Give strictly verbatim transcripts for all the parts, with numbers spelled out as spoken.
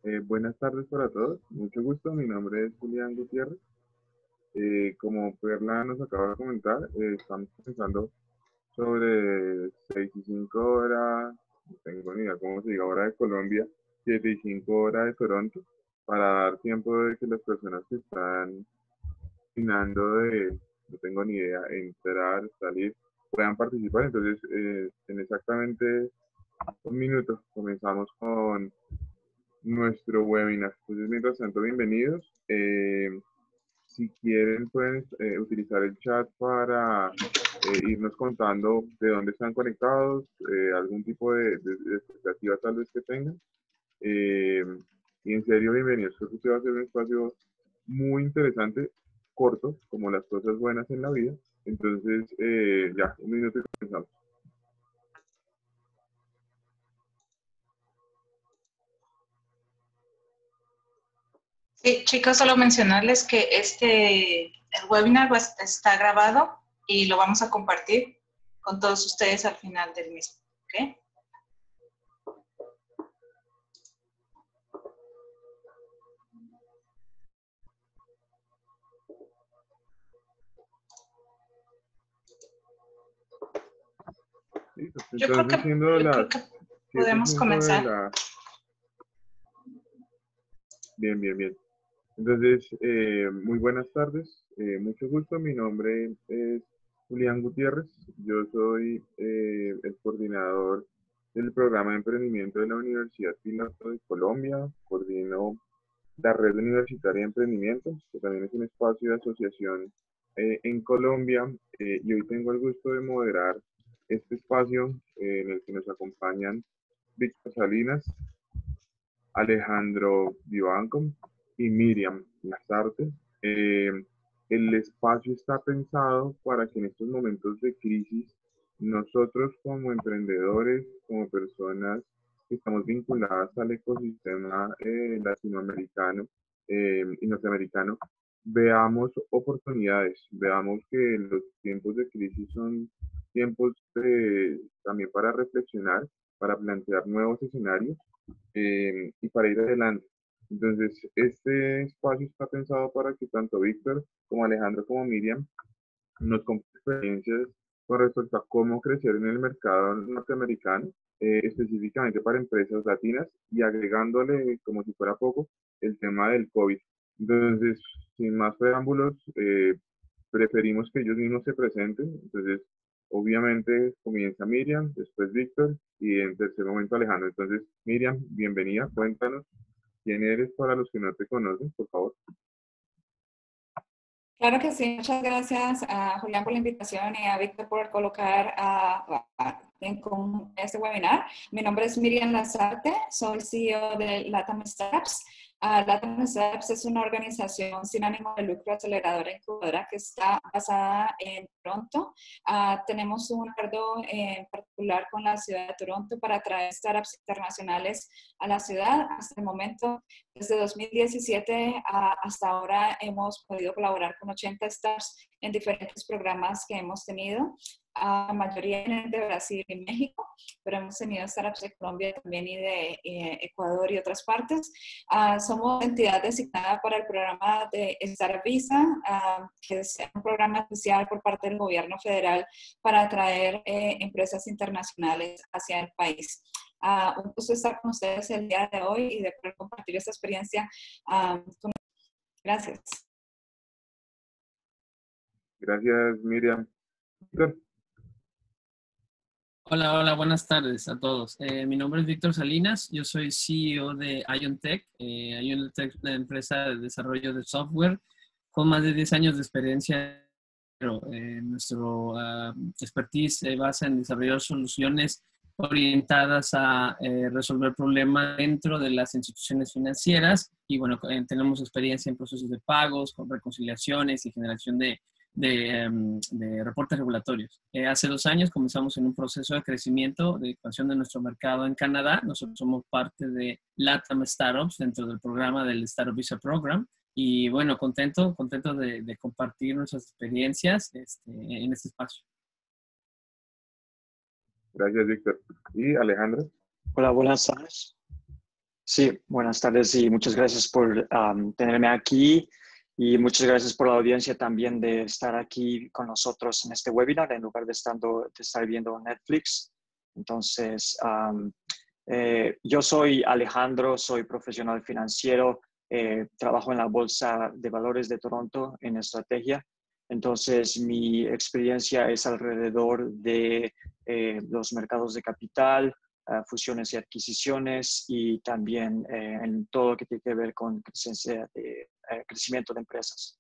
Eh, buenas tardes para todos, mucho gusto, mi nombre es Julián Gutiérrez. Eh, como Perla nos acaba de comentar, eh, estamos pensando sobre seis y cinco horas, no tengo ni idea cómo se diga, hora de Colombia, siete y cinco horas de Toronto, para dar tiempo de que las personas que están opinando de, no tengo ni idea, entrar, salir, puedan participar. Entonces, eh, en exactamente un minuto comenzamos con nuestro webinar. Entonces, mientras tanto, bienvenidos. Eh, si quieren, pueden eh, utilizar el chat para eh, irnos contando de dónde están conectados, eh, algún tipo de, de, de expectativa tal vez que tengan. Eh, y en serio, bienvenidos. Creo que este va a ser un espacio muy interesante, corto, como las cosas buenas en la vida. Entonces, eh, ya, un minuto y comenzamos. Sí, chicos, solo mencionarles que este el webinar va, está grabado y lo vamos a compartir con todos ustedes al final del mismo. ¿Okay? Listo. Yo creo Entonces, que, siendo yo las creo que siete y podemos cinco de comenzar. la... Bien, bien, bien. Entonces, eh, muy buenas tardes, eh, mucho gusto. Mi nombre es Julián Gutiérrez. Yo soy eh, el coordinador del programa de emprendimiento de la Universidad Piloto de Colombia. Coordino la Red Universitaria de Emprendimiento, que también es un espacio de asociación eh, en Colombia. Eh, y hoy tengo el gusto de moderar este espacio eh, en el que nos acompañan Víctor Salinas, Alejandro Vivanco y Miriam Lazarte. Eh, el espacio está pensado para que en estos momentos de crisis nosotros como emprendedores, como personas que estamos vinculadas al ecosistema eh, latinoamericano eh, y norteamericano, veamos oportunidades, veamos que los tiempos de crisis son tiempos de, también para reflexionar, para plantear nuevos escenarios eh, y para ir adelante. Entonces, este espacio está pensado para que tanto Víctor como Alejandro como Miriam nos compartan experiencias con respecto a cómo crecer en el mercado norteamericano, eh, específicamente para empresas latinas y agregándole, como si fuera poco, el tema del COVID. Entonces, sin más preámbulos, eh, preferimos que ellos mismos se presenten. Entonces, obviamente comienza Miriam, después Víctor y en tercer momento Alejandro. Entonces, Miriam, bienvenida, cuéntanos quién eres para los que no te conocen, por favor. Claro que sí, muchas gracias a Julián por la invitación y a Víctor por colocar a, a, en con este webinar. Mi nombre es Miriam Lazarte, soy C E O de LATAM Startups. Uh, LATAM Startups es una organización sin ánimo de lucro, aceleradora e incubadora que está basada en Toronto. Uh, tenemos un acuerdo en particular con la ciudad de Toronto para traer startups internacionales a la ciudad. Hasta el momento, desde dos mil diecisiete uh, hasta ahora, hemos podido colaborar con ochenta startups en diferentes programas que hemos tenido. Uh, la mayoría vienen de Brasil y México, pero hemos tenido startups de Colombia también y de eh, Ecuador y otras partes. Uh, somos entidad designada para el programa de Startup Visa, uh, que es un programa especial por parte del gobierno federal para atraer eh, empresas internacionales hacia el país. Uh, un gusto estar con ustedes el día de hoy y de poder compartir esta experiencia. Um, con... Gracias. Gracias, Miriam. Víctor. Hola, hola, buenas tardes a todos. Eh, mi nombre es Víctor Salinas, yo soy C E O de IonTech. Eh, IonTech es una empresa de desarrollo de software con más de diez años de experiencia. Pero, eh, nuestro uh, expertise se basa en desarrollar soluciones orientadas a eh, resolver problemas dentro de las instituciones financieras y bueno, eh, tenemos experiencia en procesos de pagos, con reconciliaciones y generación de De, um, de reportes regulatorios. Eh, hace dos años comenzamos en un proceso de crecimiento, de expansión de nuestro mercado en Canadá. Nosotros somos parte de LATAM Startups dentro del programa del Startup Visa Program. Y bueno, contento, contento de, de compartir nuestras experiencias este, en este espacio. Gracias, Víctor. ¿Y Alejandro? Hola, buenas tardes. Sí, buenas tardes y muchas gracias por um, tenerme aquí y muchas gracias por la audiencia también de estar aquí con nosotros en este webinar en lugar de, estando, de estar viendo Netflix. Entonces, um, eh, yo soy Alejandro, soy profesional financiero, eh, trabajo en la Bolsa de Valores de Toronto en estrategia. Entonces, mi experiencia es alrededor de eh, los mercados de capital, Uh, fusiones y adquisiciones y también eh, en todo lo que tiene que ver con crecencia de, eh, crecimiento de empresas.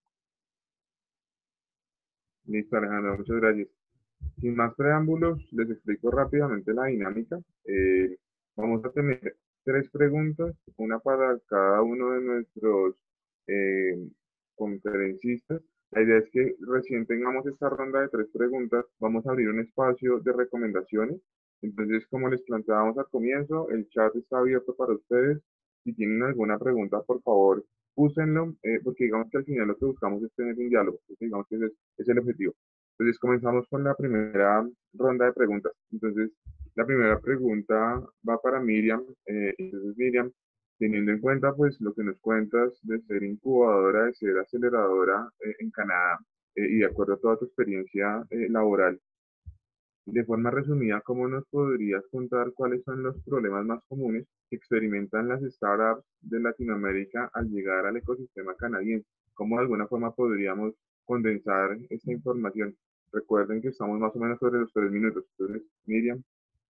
Listo, Alejandro, muchas gracias. Sin más preámbulos, les explico rápidamente la dinámica. Eh, vamos a tener tres preguntas, una para cada uno de nuestros eh, conferencistas. La idea es que recién tengamos esta ronda de tres preguntas, vamos a abrir un espacio de recomendaciones. Entonces, como les planteábamos al comienzo, el chat está abierto para ustedes. Si tienen alguna pregunta, por favor, úsenlo, eh, porque digamos que al final lo que buscamos es tener un diálogo. Entonces, digamos que ese es, es el objetivo. Entonces, comenzamos con la primera ronda de preguntas. Entonces, la primera pregunta va para Miriam. Eh, entonces, Miriam, teniendo en cuenta pues lo que nos cuentas de ser incubadora, de ser aceleradora eh, en Canadá eh, y de acuerdo a toda tu experiencia eh, laboral, de forma resumida, ¿cómo nos podrías contar cuáles son los problemas más comunes que experimentan las startups de Latinoamérica al llegar al ecosistema canadiense? ¿Cómo de alguna forma podríamos condensar esta información? Recuerden que estamos más o menos sobre los tres minutos. Entonces, Miriam.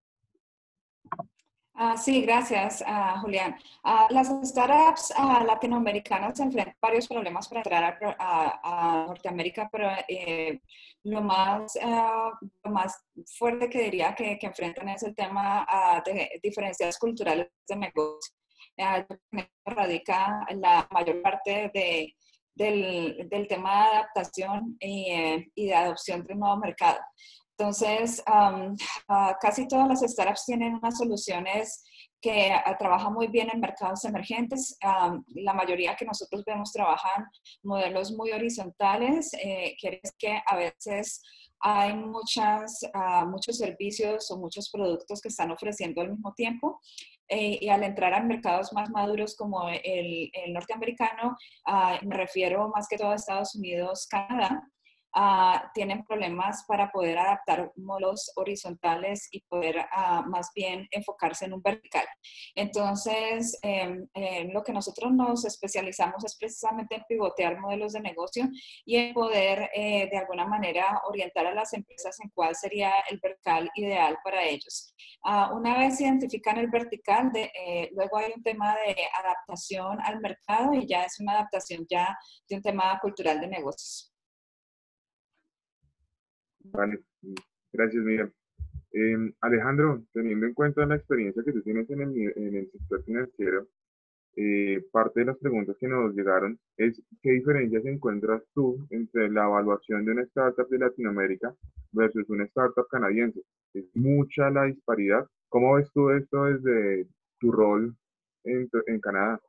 Uh, sí, gracias, uh, Julián. Uh, las startups uh, latinoamericanas se enfrentan a varios problemas para entrar a, a, a Norteamérica, pero eh, lo, más, uh, lo más fuerte que diría que, que enfrentan es el tema uh, de diferencias culturales de negocio. Uh, radica la mayor parte de, del, del tema de adaptación y, eh, y de adopción de un nuevo mercado. Entonces, um, uh, casi todas las startups tienen unas soluciones que uh, trabajan muy bien en mercados emergentes. Um, la mayoría que nosotros vemos trabajan modelos muy horizontales, eh, quiere decir que a veces hay muchas, uh, muchos servicios o muchos productos que están ofreciendo al mismo tiempo. Eh, y al entrar a mercados más maduros como el, el norteamericano, uh, me refiero más que todo a Estados Unidos, Canadá, Uh, tienen problemas para poder adaptar modelos horizontales y poder uh, más bien enfocarse en un vertical. Entonces, eh, eh, lo que nosotros nos especializamos es precisamente en pivotear modelos de negocio y en poder eh, de alguna manera orientar a las empresas en cuál sería el vertical ideal para ellos. Uh, una vez identifican el vertical, de, eh, luego hay un tema de adaptación al mercado y ya es una adaptación ya de un tema cultural de negocios. Vale, gracias, Miriam. Eh, Alejandro, teniendo en cuenta la experiencia que tú tienes en el, en el sector financiero, eh, parte de las preguntas que nos llegaron es ¿qué diferencias encuentras tú entre la evaluación de una startup de Latinoamérica versus una startup canadiense? Es mucha la disparidad. ¿Cómo ves tú esto desde tu rol en, en Canadá?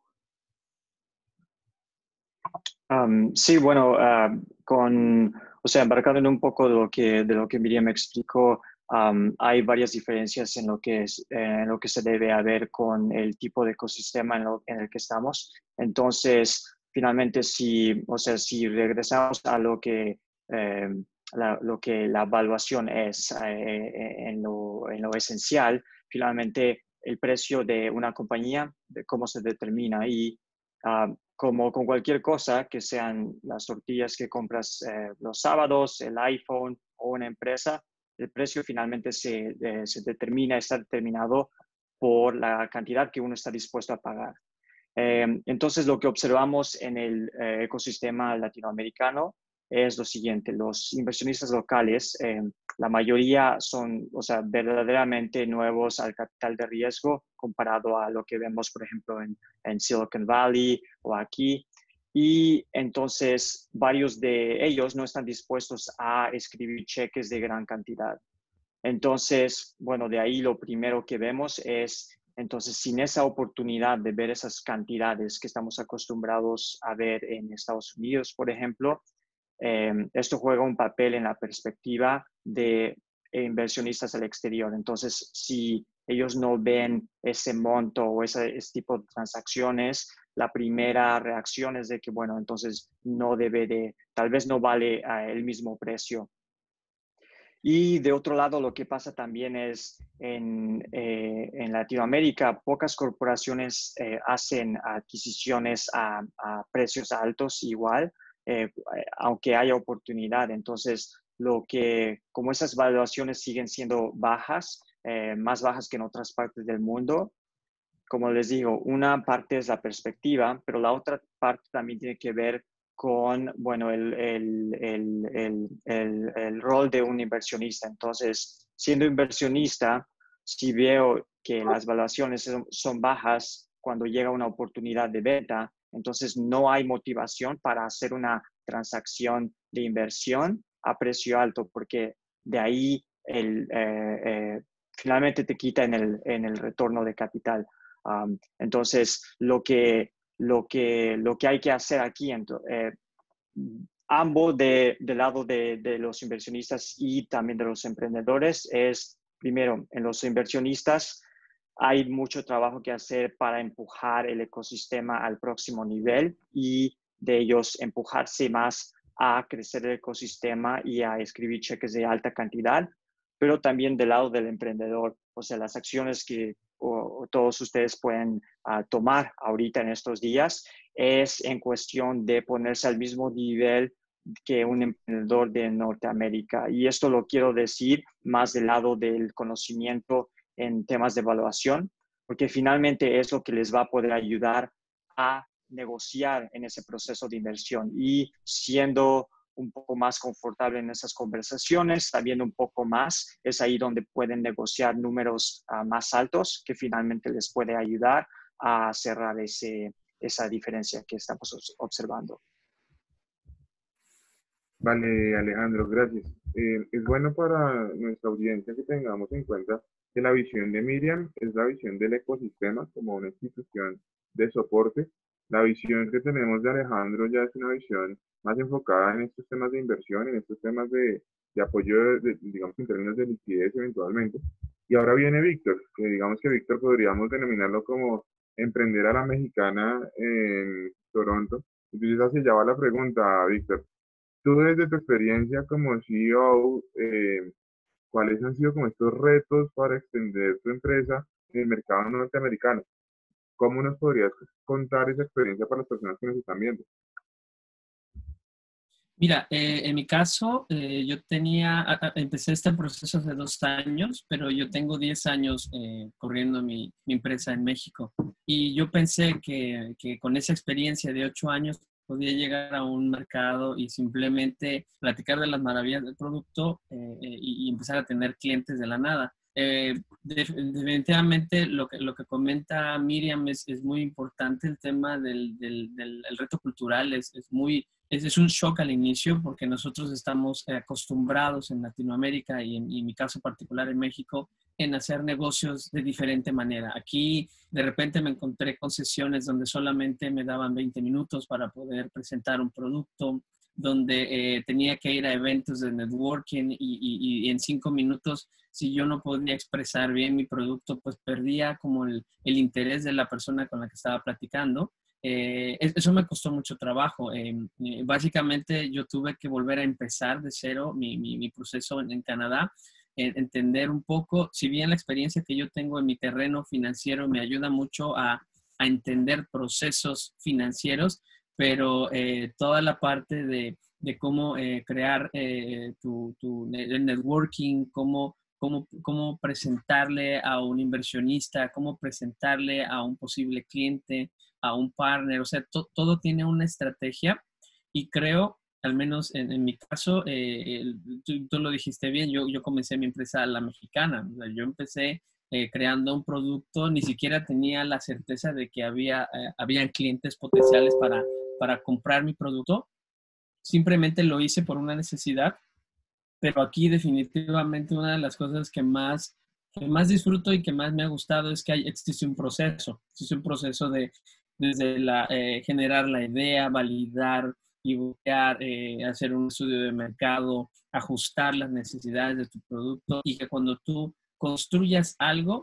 Um, sí, bueno, uh, con, o sea, embarcando en un poco de lo que, de lo que Miriam me explicó, um, hay varias diferencias en lo, que es, eh, en lo que se debe a ver con el tipo de ecosistema en, lo, en el que estamos. Entonces, finalmente, si, o sea, si regresamos a lo que, eh, la, lo que la evaluación es eh, en, lo, en lo esencial, finalmente el precio de una compañía, de cómo se determina y uh, como con cualquier cosa, que sean las tortillas que compras eh, los sábados, el iPhone o una empresa, el precio finalmente se, eh, se determina, está determinado por la cantidad que uno está dispuesto a pagar. Eh, entonces, lo que observamos en el eh, ecosistema latinoamericano es lo siguiente: los inversionistas locales, eh, la mayoría son, o sea, verdaderamente nuevos al capital de riesgo comparado a lo que vemos, por ejemplo, en, en Silicon Valley o aquí. Y entonces, varios de ellos no están dispuestos a escribir cheques de gran cantidad. Entonces, bueno, de ahí lo primero que vemos es, entonces, sin esa oportunidad de ver esas cantidades que estamos acostumbrados a ver en Estados Unidos, por ejemplo, eh, esto juega un papel en la perspectiva de inversionistas al exterior. Entonces, si ellos no ven ese monto o ese, ese tipo de transacciones, la primera reacción es de que, bueno, entonces no debe de, tal vez no vale uh, el mismo precio. Y de otro lado, lo que pasa también es en, eh, en Latinoamérica, pocas corporaciones eh, hacen adquisiciones a, a precios altos igual, eh, aunque haya oportunidad. Entonces, lo que, como esas valuaciones siguen siendo bajas, eh, más bajas que en otras partes del mundo, como les digo, una parte es la perspectiva, pero la otra parte también tiene que ver con, bueno, el, el, el, el, el, el rol de un inversionista. Entonces, siendo inversionista, si veo que las valuaciones son, son bajas cuando llega una oportunidad de venta, entonces no hay motivación para hacer una transacción de inversión a precio alto, porque de ahí el, eh, eh, finalmente te quita en el, en el retorno de capital. Um, entonces, lo que, lo, que, lo que hay que hacer aquí, eh, ambos de, del lado de, de los inversionistas y también de los emprendedores, es, primero, en los inversionistas hay mucho trabajo que hacer para empujar el ecosistema al próximo nivel y de ellos empujarse más a crecer el ecosistema y a escribir cheques de alta cantidad, pero también del lado del emprendedor, o sea, las acciones que o, o todos ustedes pueden uh, tomar ahorita en estos días es en cuestión de ponerse al mismo nivel que un emprendedor de Norteamérica. Y esto lo quiero decir más del lado del conocimiento en temas de evaluación, porque finalmente es lo que les va a poder ayudar a negociar en ese proceso de inversión y siendo un poco más confortable en esas conversaciones, sabiendo un poco más, es ahí donde pueden negociar números uh, más altos que finalmente les puede ayudar a cerrar ese, esa diferencia que estamos observando. Vale, Alejandro, gracias. Eh, es bueno para nuestra audiencia que tengamos en cuenta que la visión de Miriam es la visión del ecosistema como una institución de soporte. La visión que tenemos de Alejandro ya es una visión más enfocada en estos temas de inversión, en estos temas de, de apoyo, de, digamos, en términos de liquidez eventualmente. Y ahora viene Víctor, que digamos que Víctor podríamos denominarlo como emprender a la mexicana en Toronto. Entonces, así ya va la pregunta, Víctor. Tú desde tu experiencia como C E O, eh, ¿cuáles han sido como estos retos para extender tu empresa en el mercado norteamericano? ¿Cómo nos podrías contar esa experiencia para las personas que nos están viendo? Mira, eh, en mi caso, eh, yo tenía, a, a, empecé este proceso hace dos años, pero yo tengo diez años eh, corriendo mi, mi empresa en México. Y yo pensé que, que con esa experiencia de ocho años podía llegar a un mercado y simplemente platicar de las maravillas del producto eh, y, y empezar a tener clientes de la nada. Eh, definitivamente lo que, lo que comenta Miriam es, es muy importante, el tema del, del, del el reto cultural es, es muy, es, es un shock al inicio porque nosotros estamos acostumbrados en Latinoamérica y en, y en mi caso particular en México en hacer negocios de diferente manera. Aquí de repente me encontré con sesiones donde solamente me daban veinte minutos para poder presentar un producto, donde eh, tenía que ir a eventos de networking y, y, y en cinco minutos, si yo no podía expresar bien mi producto, pues perdía como el, el interés de la persona con la que estaba platicando. Eh, eso me costó mucho trabajo. Eh, eh, básicamente yo tuve que volver a empezar de cero mi, mi, mi proceso en, en Canadá, eh, entender un poco, si bien la experiencia que yo tengo en mi terreno financiero me ayuda mucho a, a entender procesos financieros, pero eh, toda la parte de, de cómo eh, crear eh, tu, tu el networking, cómo, cómo, cómo presentarle a un inversionista, cómo presentarle a un posible cliente, a un partner, o sea, to, todo tiene una estrategia y creo, al menos en, en mi caso, eh, el, tú, tú lo dijiste bien, yo, yo comencé mi empresa a la mexicana, o sea, yo empecé Eh, creando un producto, ni siquiera tenía la certeza de que había, eh, habían clientes potenciales para, para comprar mi producto. Simplemente lo hice por una necesidad, pero aquí definitivamente una de las cosas que más, que más disfruto y que más me ha gustado es que hay, existe un proceso, existe un proceso de desde la, eh, generar la idea, validar, buscar, eh, hacer un estudio de mercado, ajustar las necesidades de tu producto y que cuando tú construyas algo,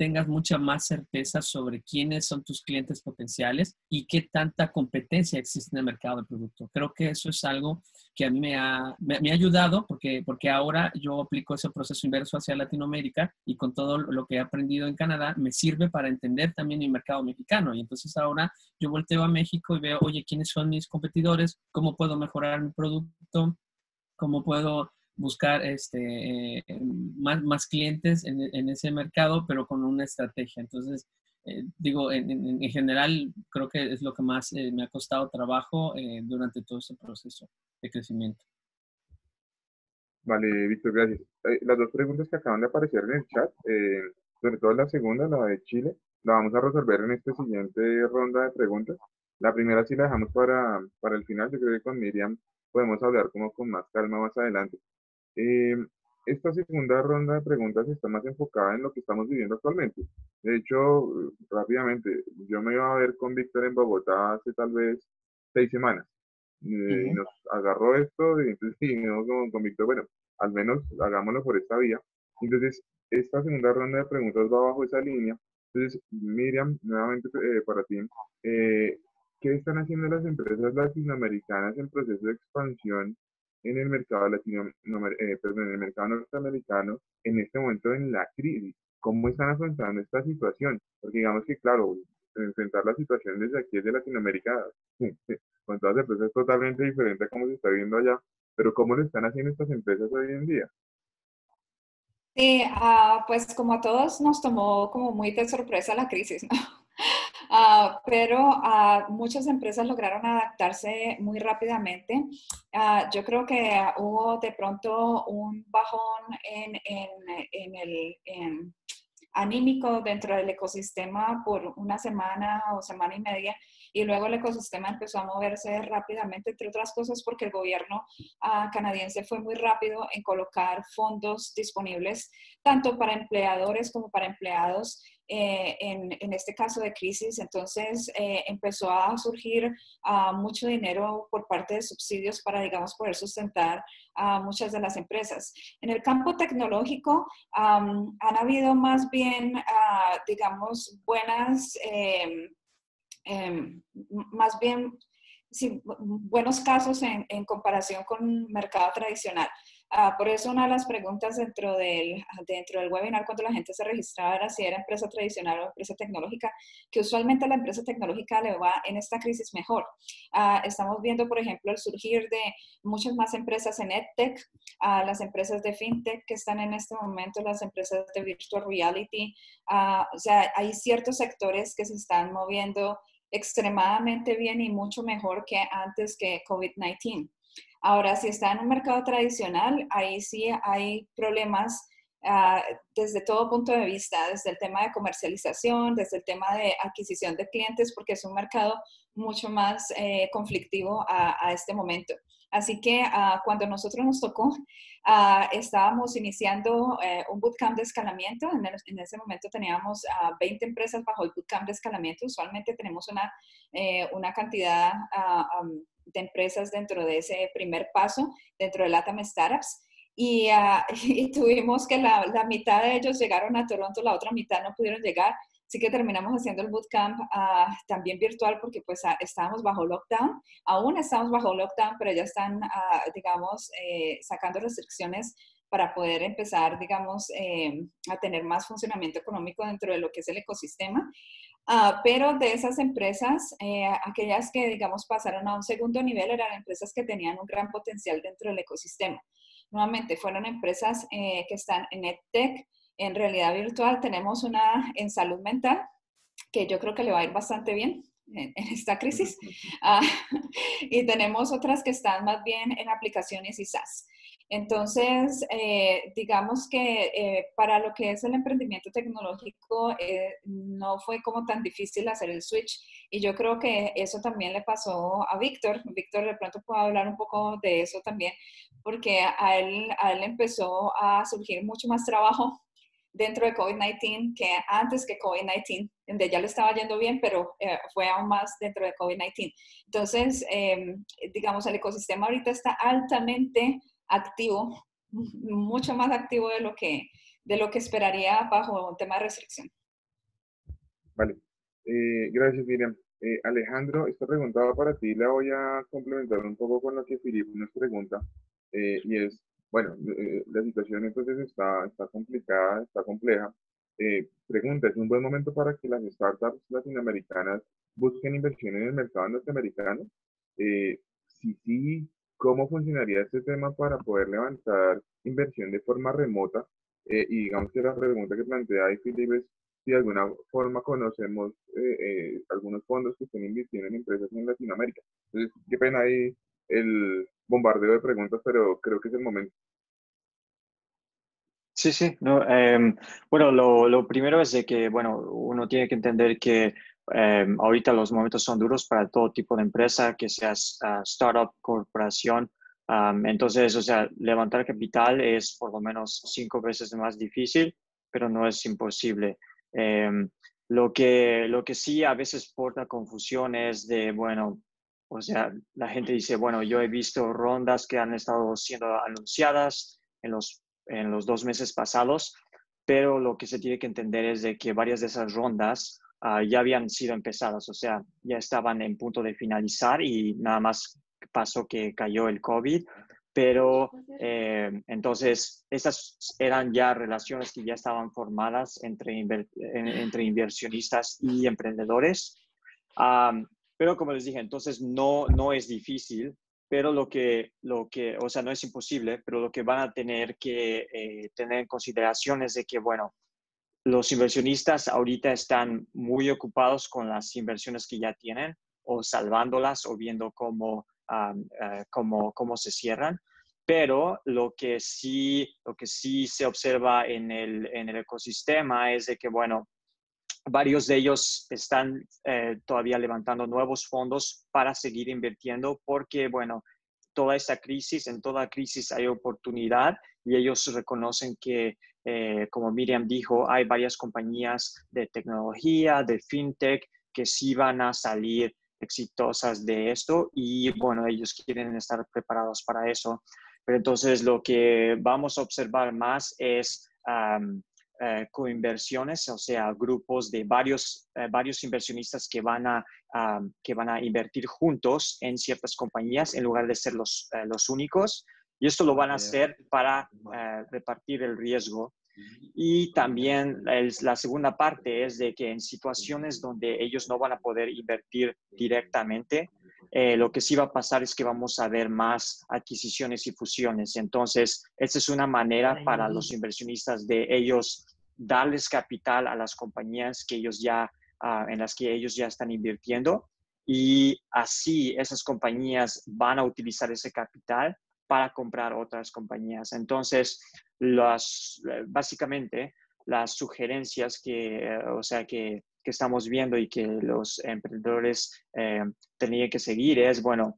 tengas mucha más certeza sobre quiénes son tus clientes potenciales y qué tanta competencia existe en el mercado del producto. Creo que eso es algo que a mí me ha, me, me ha ayudado porque, porque ahora yo aplico ese proceso inverso hacia Latinoamérica y con todo lo que he aprendido en Canadá me sirve para entender también el mercado mexicano. Y entonces ahora yo volteo a México y veo, oye, ¿quiénes son mis competidores? ¿Cómo puedo mejorar mi producto? ¿Cómo puedo buscar este, eh, más, más clientes en, en ese mercado, pero con una estrategia? Entonces, eh, digo, en, en, en general, creo que es lo que más eh, me ha costado trabajo eh, durante todo ese proceso de crecimiento. Vale, Víctor, gracias. Eh, las dos preguntas que acaban de aparecer en el chat, eh, sobre todo la segunda, la de Chile, la vamos a resolver en esta siguiente ronda de preguntas. La primera sí la dejamos para, para el final. Yo creo que con Miriam podemos hablar como con más calma más adelante. Eh, esta segunda ronda de preguntas está más enfocada en lo que estamos viviendo actualmente. De hecho, eh, rápidamente, yo me iba a ver con Víctor en Bogotá hace tal vez seis semanas. Eh, y Uh-huh. nos agarró esto y entonces dijimos con, con Víctor, bueno, al menos hagámoslo por esta vía. Entonces, esta segunda ronda de preguntas va bajo esa línea. Entonces, Miriam, nuevamente eh, para ti, eh, ¿qué están haciendo las empresas latinoamericanas en proceso de expansión en el mercado latino, no, eh, perdón, en el mercado norteamericano en este momento en la crisis? ¿Cómo están afrontando esta situación? Porque digamos que, claro, enfrentar la situación desde aquí, desde Latinoamérica, con todas las empresas es totalmente diferente a cómo se está viendo allá, pero ¿cómo lo están haciendo estas empresas hoy en día? Sí, uh, pues como a todos nos tomó como muy de sorpresa la crisis, ¿no? Uh, pero uh, muchas empresas lograron adaptarse muy rápidamente. Uh, yo creo que uh, hubo de pronto un bajón en, en, en el en anímico dentro del ecosistema por una semana o semana y media, y luego el ecosistema empezó a moverse rápidamente, entre otras cosas porque el gobierno uh, canadiense fue muy rápido en colocar fondos disponibles tanto para empleadores como para empleados eh, en, en este caso de crisis. Entonces eh, empezó a surgir uh, mucho dinero por parte de subsidios para, digamos, poder sustentar a uh, muchas de las empresas. En el campo tecnológico um, han habido más bien, uh, digamos, buenas, eh, eh, más bien, sí, buenos casos en, en comparación con el mercado tradicional. Uh, por eso una de las preguntas dentro del, dentro del webinar cuando la gente se registraba era si era empresa tradicional o empresa tecnológica, que usualmente a la empresa tecnológica le va en esta crisis mejor. Uh, estamos viendo, por ejemplo, el surgir de muchas más empresas en EdTech, uh, las empresas de FinTech que están en este momento, las empresas de Virtual Reality. Uh, o sea, hay ciertos sectores que se están moviendo extremadamente bien y mucho mejor que antes que COVID diecinueve. Ahora, si está en un mercado tradicional, ahí sí hay problemas uh, desde todo punto de vista, desde el tema de comercialización, desde el tema de adquisición de clientes, porque es un mercado mucho más eh, conflictivo a, a este momento. Así que uh, cuando nosotros nos tocó, uh, estábamos iniciando uh, un bootcamp de escalamiento. En, el, en ese momento teníamos uh, veinte empresas bajo el bootcamp de escalamiento. Usualmente tenemos una, eh, una cantidad uh, um, de empresas dentro de ese primer paso, dentro de LATAM Startups. Y, uh, y tuvimos que la, la mitad de ellos llegaron a Toronto, la otra mitad no pudieron llegar. Así que terminamos haciendo el bootcamp uh, también virtual porque pues uh, estábamos bajo lockdown. Aún estamos bajo lockdown, pero ya están, uh, digamos, eh, sacando restricciones para poder empezar, digamos, eh, a tener más funcionamiento económico dentro de lo que es el ecosistema. Uh, pero de esas empresas, eh, aquellas que, digamos, pasaron a un segundo nivel eran empresas que tenían un gran potencial dentro del ecosistema. Nuevamente, fueron empresas eh, que están en EdTech, en realidad virtual. Tenemos una en salud mental, que yo creo que le va a ir bastante bien en, en esta crisis. Uh, y tenemos otras que están más bien en aplicaciones y SaaS. Entonces, eh, digamos que eh, para lo que es el emprendimiento tecnológico, eh, no fue como tan difícil hacer el switch. Y yo creo que eso también le pasó a Víctor. Víctor de pronto puede hablar un poco de eso también, porque a él, a él empezó a surgir mucho más trabajo dentro de COVID diecinueve que antes que COVID diecinueve, donde ya le estaba yendo bien, pero eh, fue aún más dentro de COVID diecinueve. Entonces, eh, digamos, el ecosistema ahorita está altamente activo, mucho más activo de lo que, de lo que esperaría bajo un tema de restricción. Vale. Eh, gracias, Miriam. Eh, Alejandro, esta pregunta va para ti. La voy a complementar un poco con lo que Filip nos pregunta. Eh, y es, bueno, eh, la situación entonces está, está complicada, está compleja. Eh, pregunta, ¿es un buen momento para que las startups latinoamericanas busquen inversión en el mercado norteamericano? Eh, si sí, ¿cómo funcionaría este tema para poder levantar inversión de forma remota? Eh, y digamos que la pregunta que plantea ahí Filip es si de alguna forma conocemos eh, eh, algunos fondos que estén invirtiendo en empresas en Latinoamérica. Entonces, qué pena ahí el bombardeo de preguntas, pero creo que es el momento. Sí, sí. No, em, bueno, lo, lo primero es de que, bueno, uno tiene que entender que em, ahorita los momentos son duros para todo tipo de empresa, que seas ah, startup, corporación. Am, entonces, o sea, levantar capital es por lo menos cinco veces más difícil, pero no es imposible. Em, lo que, lo que sí a veces porta confusión es de, bueno, o sea, la gente dice, bueno, yo he visto rondas que han estado siendo anunciadas en los en los dos meses pasados, pero lo que se tiene que entender es de que varias de esas rondas uh, ya habían sido empezadas, o sea, ya estaban en punto de finalizar y nada más pasó que cayó el COVID, pero eh, entonces esas eran ya relaciones que ya estaban formadas entre, inver entre inversionistas y emprendedores. Um, pero como les dije, entonces no, no es difícil, pero lo que, lo que, o sea, no es imposible, pero lo que van a tener que eh, tener en consideración es de que, bueno, los inversionistas ahorita están muy ocupados con las inversiones que ya tienen o salvándolas o viendo cómo, um, uh, cómo, cómo se cierran. Pero lo que sí, lo que sí se observa en el, en el ecosistema es de que, bueno, varios de ellos están eh, todavía levantando nuevos fondos para seguir invirtiendo porque, bueno, toda esta crisis, en toda crisis hay oportunidad y ellos reconocen que, eh, como Miriam dijo, hay varias compañías de tecnología, de fintech, que sí van a salir exitosas de esto y, bueno, ellos quieren estar preparados para eso. Pero entonces lo que vamos a observar más es um, eh, coinversiones, o sea, grupos de varios, eh, varios inversionistas que van, a, uh, que van a invertir juntos en ciertas compañías en lugar de ser los, eh, los únicos. Y esto lo van a hacer para eh, repartir el riesgo. Y también el, la segunda parte es de que en situaciones donde ellos no van a poder invertir directamente, eh, lo que sí va a pasar es que vamos a ver más adquisiciones y fusiones. Entonces, esta es una manera para los inversionistas de ellos darles capital a las compañías que ellos ya, uh, en las que ellos ya están invirtiendo y así esas compañías van a utilizar ese capital para comprar otras compañías. Entonces, las, básicamente, las sugerencias que, o sea, que, que estamos viendo y que los emprendedores eh, tenían que seguir es, bueno,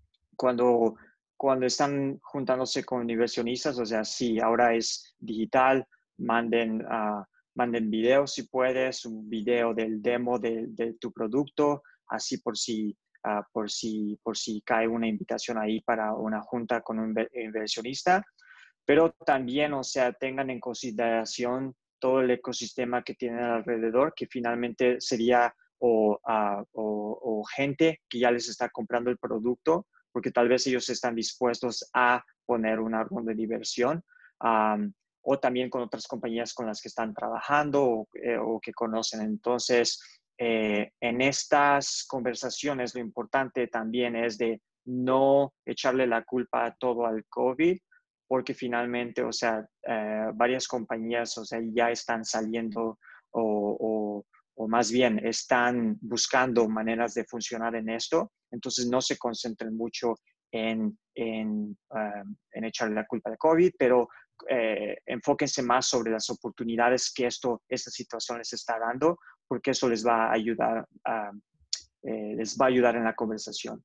cuando, cuando están juntándose con inversionistas, o sea, sí, ahora es digital, manden, uh, manden videos si puedes, un video del demo de, de tu producto, así por si, uh, por, si, por si cae una invitación ahí para una junta con un inversionista. Pero también, o sea, tengan en consideración todo el ecosistema que tienen alrededor, que finalmente sería o, uh, o, o gente que ya les está comprando el producto, porque tal vez ellos están dispuestos a poner una ronda de inversión, um, o también con otras compañías con las que están trabajando o, eh, o que conocen. Entonces, eh, en estas conversaciones lo importante también es de no echarle la culpa a todo al COVID, porque finalmente, o sea, eh, varias compañías, o sea, ya están saliendo o, o, o más bien están buscando maneras de funcionar en esto. Entonces, no se concentren mucho en, en, um, en echarle la culpa al COVID, pero eh, enfóquense más sobre las oportunidades que esto, esta situación les está dando, porque eso les va a ayudar, uh, eh, les va a ayudar en la conversación.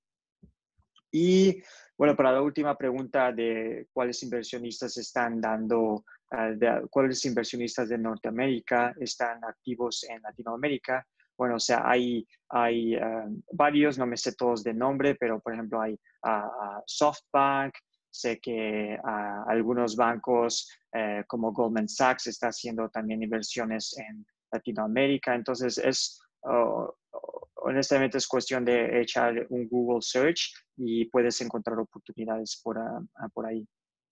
Y bueno, para la última pregunta de cuáles inversionistas están dando, uh, de, cuáles inversionistas de Norteamérica están activos en Latinoamérica. Bueno, o sea, hay, hay uh, varios, no me sé todos de nombre, pero por ejemplo hay uh, uh, SoftBank, sé que uh, algunos bancos uh, como Goldman Sachs está haciendo también inversiones en, Latinoamérica. Entonces, es, uh, honestamente, es cuestión de echar un Google Search y puedes encontrar oportunidades por, uh, por ahí.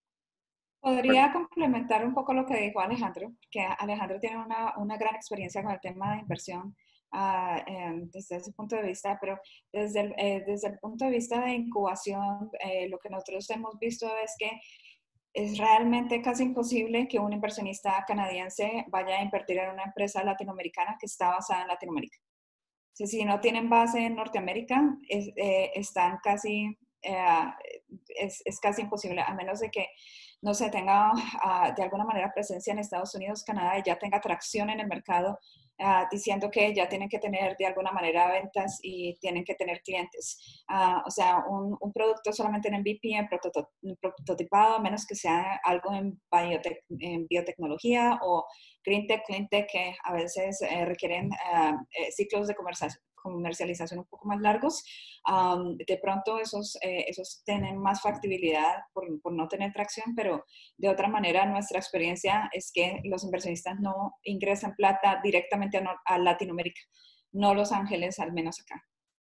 Podría complementar un poco lo que dijo Alejandro, que Alejandro tiene una, una gran experiencia con el tema de inversión uh, eh, desde ese punto de vista, pero desde el, eh, desde el punto de vista de incubación, eh, lo que nosotros hemos visto es que es realmente casi imposible que un inversionista canadiense vaya a invertir en una empresa latinoamericana que está basada en Latinoamérica. O sea, si no tienen base en Norteamérica, es, eh, están casi, eh, es, es casi imposible, a menos de que no se tenga uh, de alguna manera presencia en Estados Unidos, Canadá, y ya tenga tracción en el mercado, uh, diciendo que ya tienen que tener de alguna manera ventas y tienen que tener clientes. Uh, o sea, un, un producto solamente en M V P, en, prototo en prototipado, a menos que sea algo en, biotec en biotecnología o green tech, clean tech, que a veces eh, requieren uh, eh, ciclos de conversación comercialización un poco más largos, um, de pronto esos, eh, esos tienen más factibilidad por, por no tener tracción, pero de otra manera nuestra experiencia es que los inversionistas no ingresan plata directamente a, no, a Latinoamérica, no Los Ángeles, al menos acá.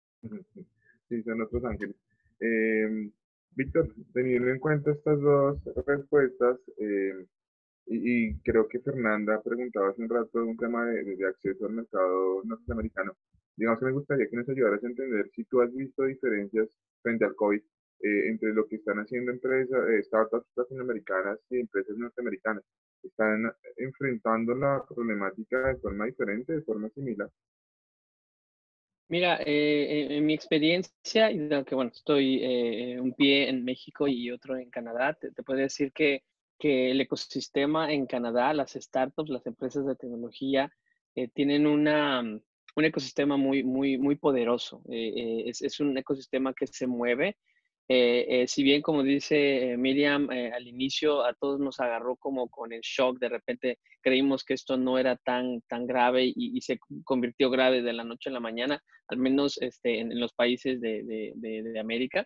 Sí, son otros ángeles. Eh, Víctor, teniendo en cuenta estas dos respuestas, eh, y, y creo que Fernanda preguntaba hace un rato un tema de, de acceso al mercado norteamericano. Digamos que me gustaría que nos ayudaras a entender si tú has visto diferencias frente al COVID eh, entre lo que están haciendo empresas, eh, startups latinoamericanas y empresas norteamericanas. ¿Están enfrentando la problemática de forma diferente, de forma similar? Mira, eh, en, en mi experiencia, y de que bueno, estoy eh, un pie en México y otro en Canadá, te, te puedo decir que, que el ecosistema en Canadá, las startups, las empresas de tecnología, eh, tienen una, un ecosistema muy, muy, muy poderoso. Eh, eh, es, es un ecosistema que se mueve. Eh, eh, si bien, como dice Miriam, eh, al inicio a todos nos agarró como con el shock, de repente creímos que esto no era tan, tan grave y, y se convirtió grave de la noche a la mañana, al menos este, en, en los países de, de, de, de América.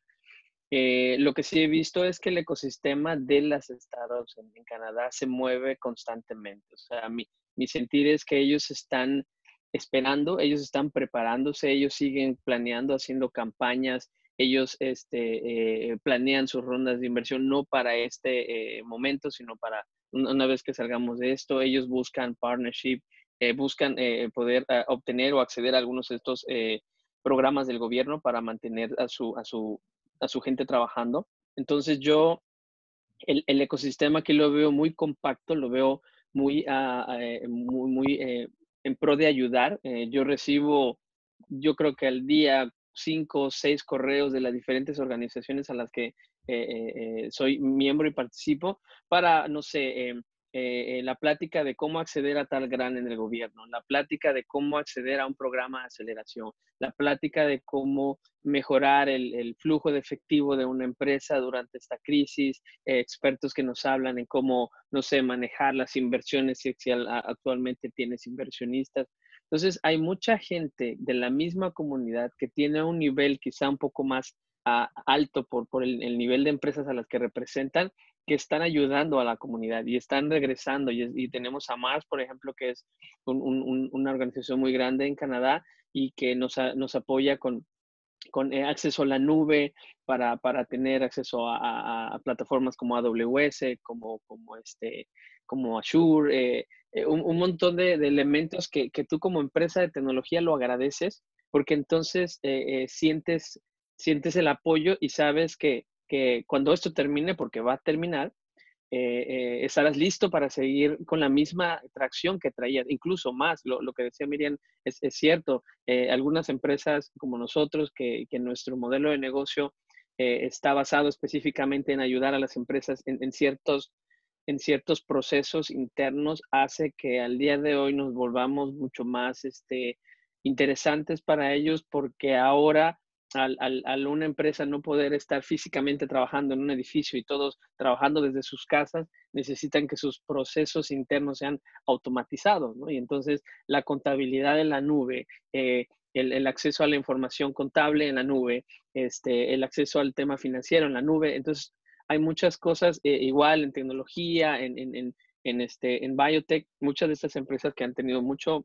Eh, lo que sí he visto es que el ecosistema de las startups en, en Canadá se mueve constantemente. O sea, mi, mi sentir es que ellos están esperando, ellos están preparándose, ellos siguen planeando, haciendo campañas, ellos este, eh, planean sus rondas de inversión no para este eh, momento, sino para una vez que salgamos de esto, ellos buscan partnership, eh, buscan eh, poder uh, obtener o acceder a algunos de estos eh, programas del gobierno para mantener a su, a su, a su gente trabajando. Entonces yo, el, el ecosistema aquí lo veo muy compacto, lo veo muy, uh, uh, muy, muy eh, en pro de ayudar. Eh, yo recibo, yo creo que al día, cinco o seis correos de las diferentes organizaciones a las que eh, eh, soy miembro y participo para, no sé, eh, eh, la plática de cómo acceder a tal grant en el gobierno, la plática de cómo acceder a un programa de aceleración, la plática de cómo mejorar el, el flujo de efectivo de una empresa durante esta crisis, eh, expertos que nos hablan en cómo, no sé, manejar las inversiones si, si actualmente tienes inversionistas. Entonces, hay mucha gente de la misma comunidad que tiene un nivel quizá un poco más uh, alto por, por el, el nivel de empresas a las que representan, que están ayudando a la comunidad y están regresando. Y, y tenemos a Mars, por ejemplo, que es un, un, una organización muy grande en Canadá y que nos, a, nos apoya con, con acceso a la nube para, para tener acceso a, a, a plataformas como A W S, como, como, este, como Azure, eh, eh, un, un, montón de, de elementos que, que tú como empresa de tecnología lo agradeces, porque entonces eh, eh, sientes, sientes el apoyo y sabes que, que cuando esto termine, porque va a terminar, eh, eh, estarás listo para seguir con la misma tracción que traías, incluso más. Lo, lo que decía Miriam es, es cierto. Eh, algunas empresas como nosotros, que, que nuestro modelo de negocio eh, está basado específicamente en ayudar a las empresas en, en, ciertos, en ciertos procesos internos, hace que al día de hoy nos volvamos mucho más este, interesantes para ellos, porque ahora Al, al, al una empresa no poder estar físicamente trabajando en un edificio y todos trabajando desde sus casas, necesitan que sus procesos internos sean automatizados, ¿no? Y entonces la contabilidad en la nube, eh, el, el acceso a la información contable en la nube, este, el acceso al tema financiero en la nube. Entonces hay muchas cosas, eh, igual en tecnología, en, en, en, en, este, en biotech, muchas de estas empresas que han tenido mucho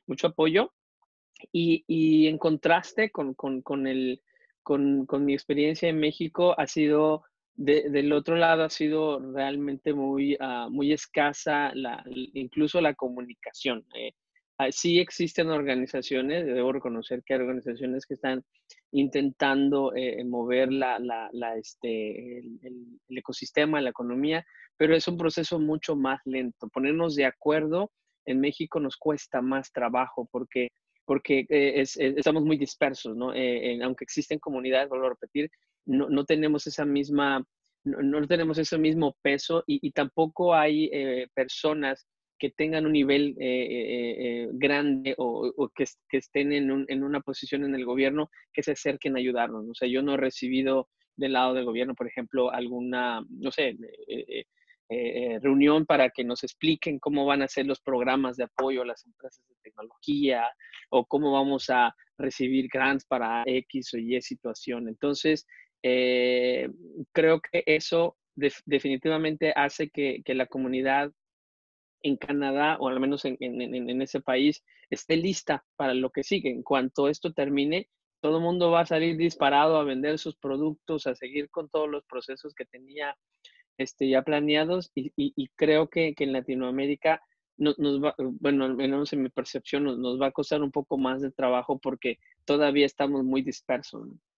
mucho apoyo. Y, y en contraste con, con, con, el, con, con mi experiencia en México, ha sido, de, del otro lado, ha sido realmente muy, uh, muy escasa, la, incluso la comunicación. Eh, uh, sí existen organizaciones, debo reconocer que hay organizaciones que están intentando eh, mover la, la, la, este, el, el, el ecosistema, la economía, pero es un proceso mucho más lento. Ponernos de acuerdo en México nos cuesta más trabajo porque porque eh, es, es, estamos muy dispersos, ¿no? Eh, en, aunque existen comunidades, vuelvo a repetir, no, no tenemos esa misma, no, no tenemos ese mismo peso y, y tampoco hay eh, personas que tengan un nivel eh, eh, eh, grande o, o que, que, estén en, un, en una posición en el gobierno que se acerquen a ayudarnos. O sea, yo no he recibido del lado del gobierno, por ejemplo, alguna, no sé, eh, eh, Eh, reunión para que nos expliquen cómo van a ser los programas de apoyo a las empresas de tecnología o cómo vamos a recibir grants para X o Y situación. Entonces, eh, creo que eso def definitivamente hace que, que la comunidad en Canadá, o al menos en, en, en ese país, esté lista para lo que sigue. En cuanto esto termine, todo el mundo va a salir disparado a vender sus productos, a seguir con todos los procesos que tenía Este, ya planeados y, y, y creo que, que en Latinoamérica no, nos va, bueno, al menos en mi percepción, nos, nos va a costar un poco más de trabajo porque todavía estamos muy dispersos, ¿no?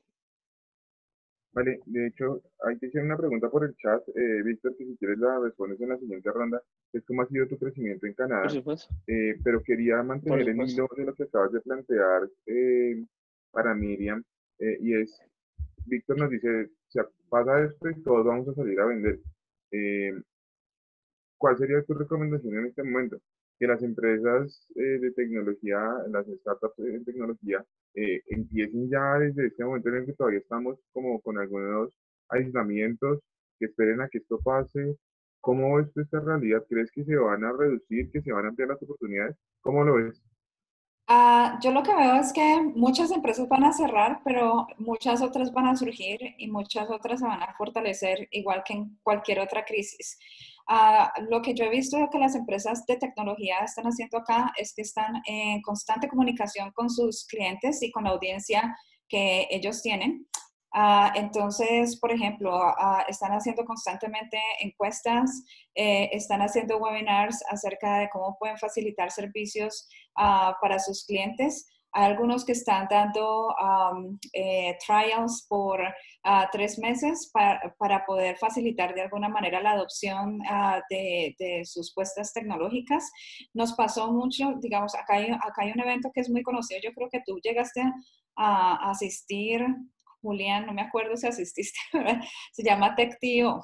Vale, de hecho, hay que hacer una pregunta por el chat, eh, Víctor, que si quieres la respondes en la siguiente ronda, es cómo ha sido tu crecimiento en Por Canadá, supuesto, eh, pero quería por mantener el supuesto. hilo de lo que acabas de plantear eh, para Miriam, eh, y es, Víctor nos dice, si pasa esto y todos vamos a salir a vender. Eh, ¿Cuál sería tu recomendación en este momento? Que las empresas eh, de tecnología, las startups en tecnología, eh, empiecen ya desde este momento en el que todavía estamos como con algunos aislamientos, que esperen a que esto pase. ¿Cómo ves tú esta realidad? ¿Crees que se van a reducir, que se van a ampliar las oportunidades? ¿Cómo lo ves? Uh, yo lo que veo es que muchas empresas van a cerrar, pero muchas otras van a surgir y muchas otras se van a fortalecer igual que en cualquier otra crisis. Uh, lo que yo he visto que las empresas de tecnología están haciendo acá es que están en constante comunicación con sus clientes y con la audiencia que ellos tienen. Uh, entonces, por ejemplo, uh, están haciendo constantemente encuestas, eh, están haciendo webinars acerca de cómo pueden facilitar servicios uh, para sus clientes. Hay algunos que están dando um, eh, trials por uh, tres meses para, para poder facilitar de alguna manera la adopción uh, de, de sus puestas tecnológicas. Nos pasó mucho, digamos, acá hay, acá hay un evento que es muy conocido, yo creo que tú llegaste a, a asistir, Julián, no me acuerdo si asististe, ¿verdad? Se llama TechTio.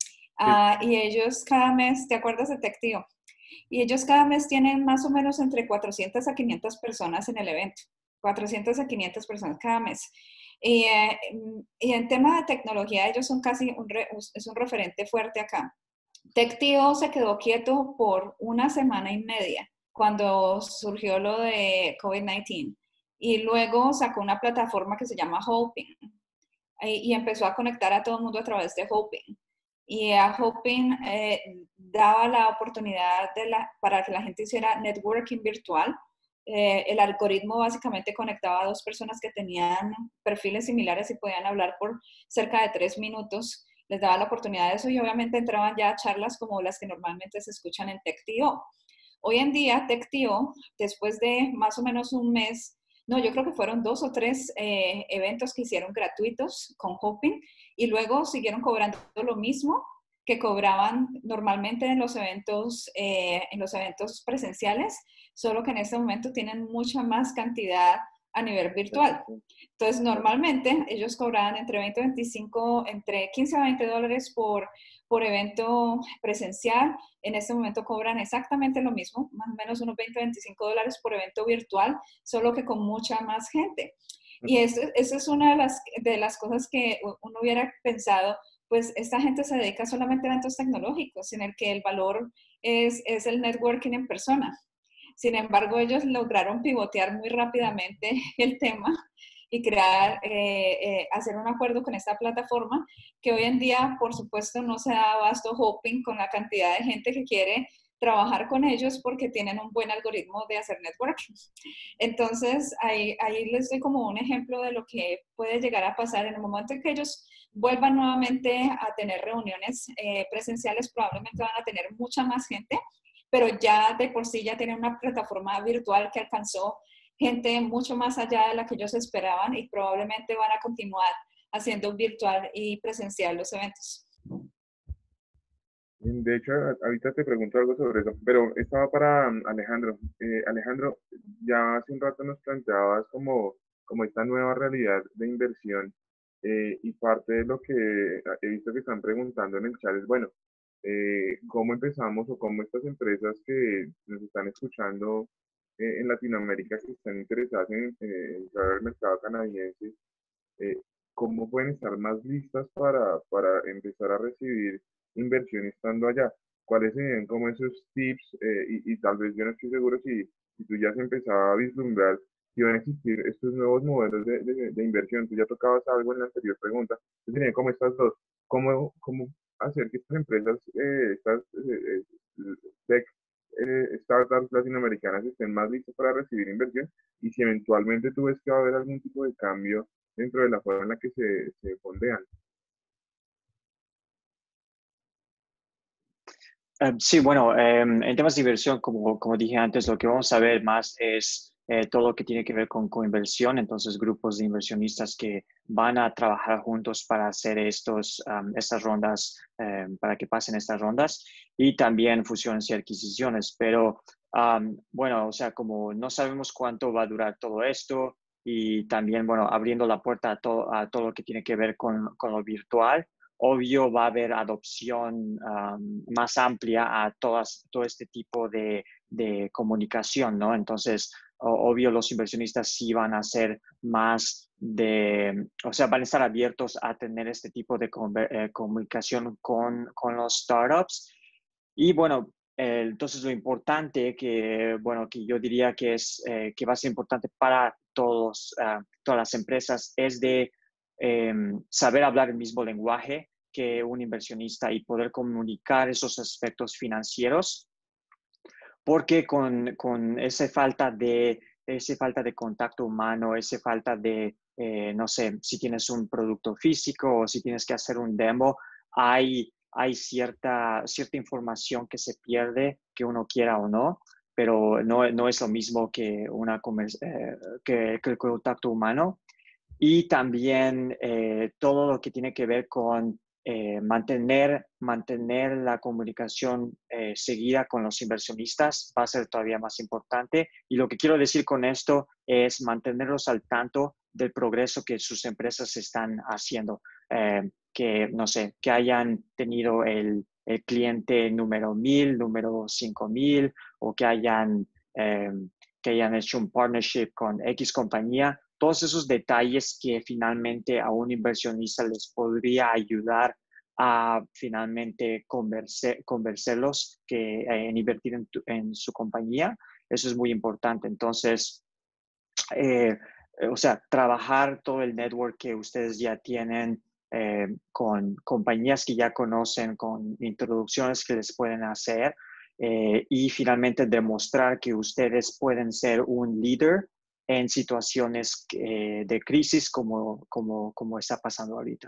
Uh, y ellos cada mes, ¿te acuerdas de TechTio? Y ellos cada mes tienen más o menos entre cuatrocientas a quinientas personas en el evento. cuatrocientas a quinientas personas cada mes. Y, eh, y en tema de tecnología, ellos son casi un, re, es un referente fuerte acá. TechTio se quedó quieto por una semana y media cuando surgió lo de COVID diecinueve. Y luego sacó una plataforma que se llama Hopin y, y empezó a conectar a todo el mundo a través de Hopin. Y a Hopin eh, daba la oportunidad de la, para que la gente hiciera networking virtual. Eh, el algoritmo básicamente conectaba a dos personas que tenían perfiles similares y podían hablar por cerca de tres minutos. Les daba la oportunidad de eso y obviamente entraban ya a charlas como las que normalmente se escuchan en TechTio. Hoy en día, TechTio, después de más o menos un mes, no, yo creo que fueron dos o tres eh, eventos que hicieron gratuitos con Hopin y luego siguieron cobrando lo mismo que cobraban normalmente en los eventos, eh, en los eventos presenciales, solo que en este momento tienen mucha más cantidad a nivel virtual. Entonces, normalmente ellos cobraban entre veinte y veinticinco, entre quince a veinte dólares por, por evento presencial. En este momento cobran exactamente lo mismo, más o menos unos veinte a veinticinco dólares por evento virtual, solo que con mucha más gente. Y eso, eso es una de las, de las cosas que uno hubiera pensado, pues esta gente se dedica solamente a eventos tecnológicos, en el que el valor es, es el networking en persona. Sin embargo, ellos lograron pivotear muy rápidamente el tema y crear, eh, eh, hacer un acuerdo con esta plataforma que hoy en día, por supuesto, no se da abasto Hopin con la cantidad de gente que quiere trabajar con ellos porque tienen un buen algoritmo de hacer networking. Entonces, ahí, ahí les doy como un ejemplo de lo que puede llegar a pasar en el momento en que ellos vuelvan nuevamente a tener reuniones eh, presenciales, probablemente van a tener mucha más gente, pero ya de por sí ya tienen una plataforma virtual que alcanzó gente mucho más allá de la que ellos esperaban y probablemente van a continuar haciendo virtual y presencial los eventos. De hecho, ahorita te pregunto algo sobre eso, pero estaba para um, Alejandro. Eh, Alejandro, ya hace un rato nos planteabas como, como esta nueva realidad de inversión eh, y parte de lo que he visto que están preguntando en el chat es, bueno, eh, ¿cómo empezamos o cómo estas empresas que nos están escuchando eh, en Latinoamérica que están interesadas en, eh, entrar al mercado canadiense, eh, cómo pueden estar más listas para, para empezar a recibir inversión estando allá? ¿Cuáles serían como esos tips? Eh, y, y tal vez yo no estoy seguro si, si tú ya has empezado a vislumbrar si van a existir estos nuevos modelos de, de, de inversión. Tú ya tocabas algo en la anterior pregunta. Entonces serían como estas dos. ¿Cómo, cómo hacer que estas empresas, eh, estas eh, eh, tech eh, startups latinoamericanas estén más listas para recibir inversión? Y si eventualmente tú ves que va a haber algún tipo de cambio dentro de la forma en la que se, se fondean. Eh, sí, bueno, eh, en temas de inversión, como, como dije antes, lo que vamos a ver más es eh, todo lo que tiene que ver con coinversión, entonces grupos de inversionistas que van a trabajar juntos para hacer estos, um, estas rondas, eh, para que pasen estas rondas, y también fusiones y adquisiciones. Pero um, bueno, o sea, como no sabemos cuánto va a durar todo esto, y también, bueno, abriendo la puerta a, to a todo lo que tiene que ver con, con lo virtual, obvio va a haber adopción um, más amplia a todas, todo este tipo de, de comunicación, ¿no? Entonces, obvio los inversionistas sí van a ser más de, o sea, van a estar abiertos a tener este tipo de eh, comunicación con, con los startups. Y bueno, eh, entonces lo importante que, bueno, que yo diría que es, eh, que va a ser importante para todos, uh, todas las empresas es de eh, saber hablar el mismo lenguaje que un inversionista y poder comunicar esos aspectos financieros, porque con, con esa falta de, esa falta de contacto humano, esa falta de, eh, no sé, si tienes un producto físico o si tienes que hacer un demo, hay, hay cierta, cierta información que se pierde, que uno quiera o no, pero no, no es lo mismo que, una, eh, que, que el contacto humano. Y también eh, todo lo que tiene que ver con eh, mantener, mantener la comunicación eh, seguida con los inversionistas va a ser todavía más importante. Y lo que quiero decir con esto es mantenerlos al tanto del progreso que sus empresas están haciendo. Eh, que, no sé, que hayan tenido el, el cliente número mil, número cinco mil, o que hayan, eh, que hayan hecho un partnership con X compañía. Todos esos detalles que finalmente a un inversionista les podría ayudar a finalmente convencer, convencerlos que, eh, en invertir en, tu, en su compañía. Eso es muy importante. Entonces, eh, o sea, trabajar todo el network que ustedes ya tienen eh, con compañías que ya conocen, con introducciones que les pueden hacer eh, y finalmente demostrar que ustedes pueden ser un líder en situaciones eh, de crisis como, como, como está pasando ahorita.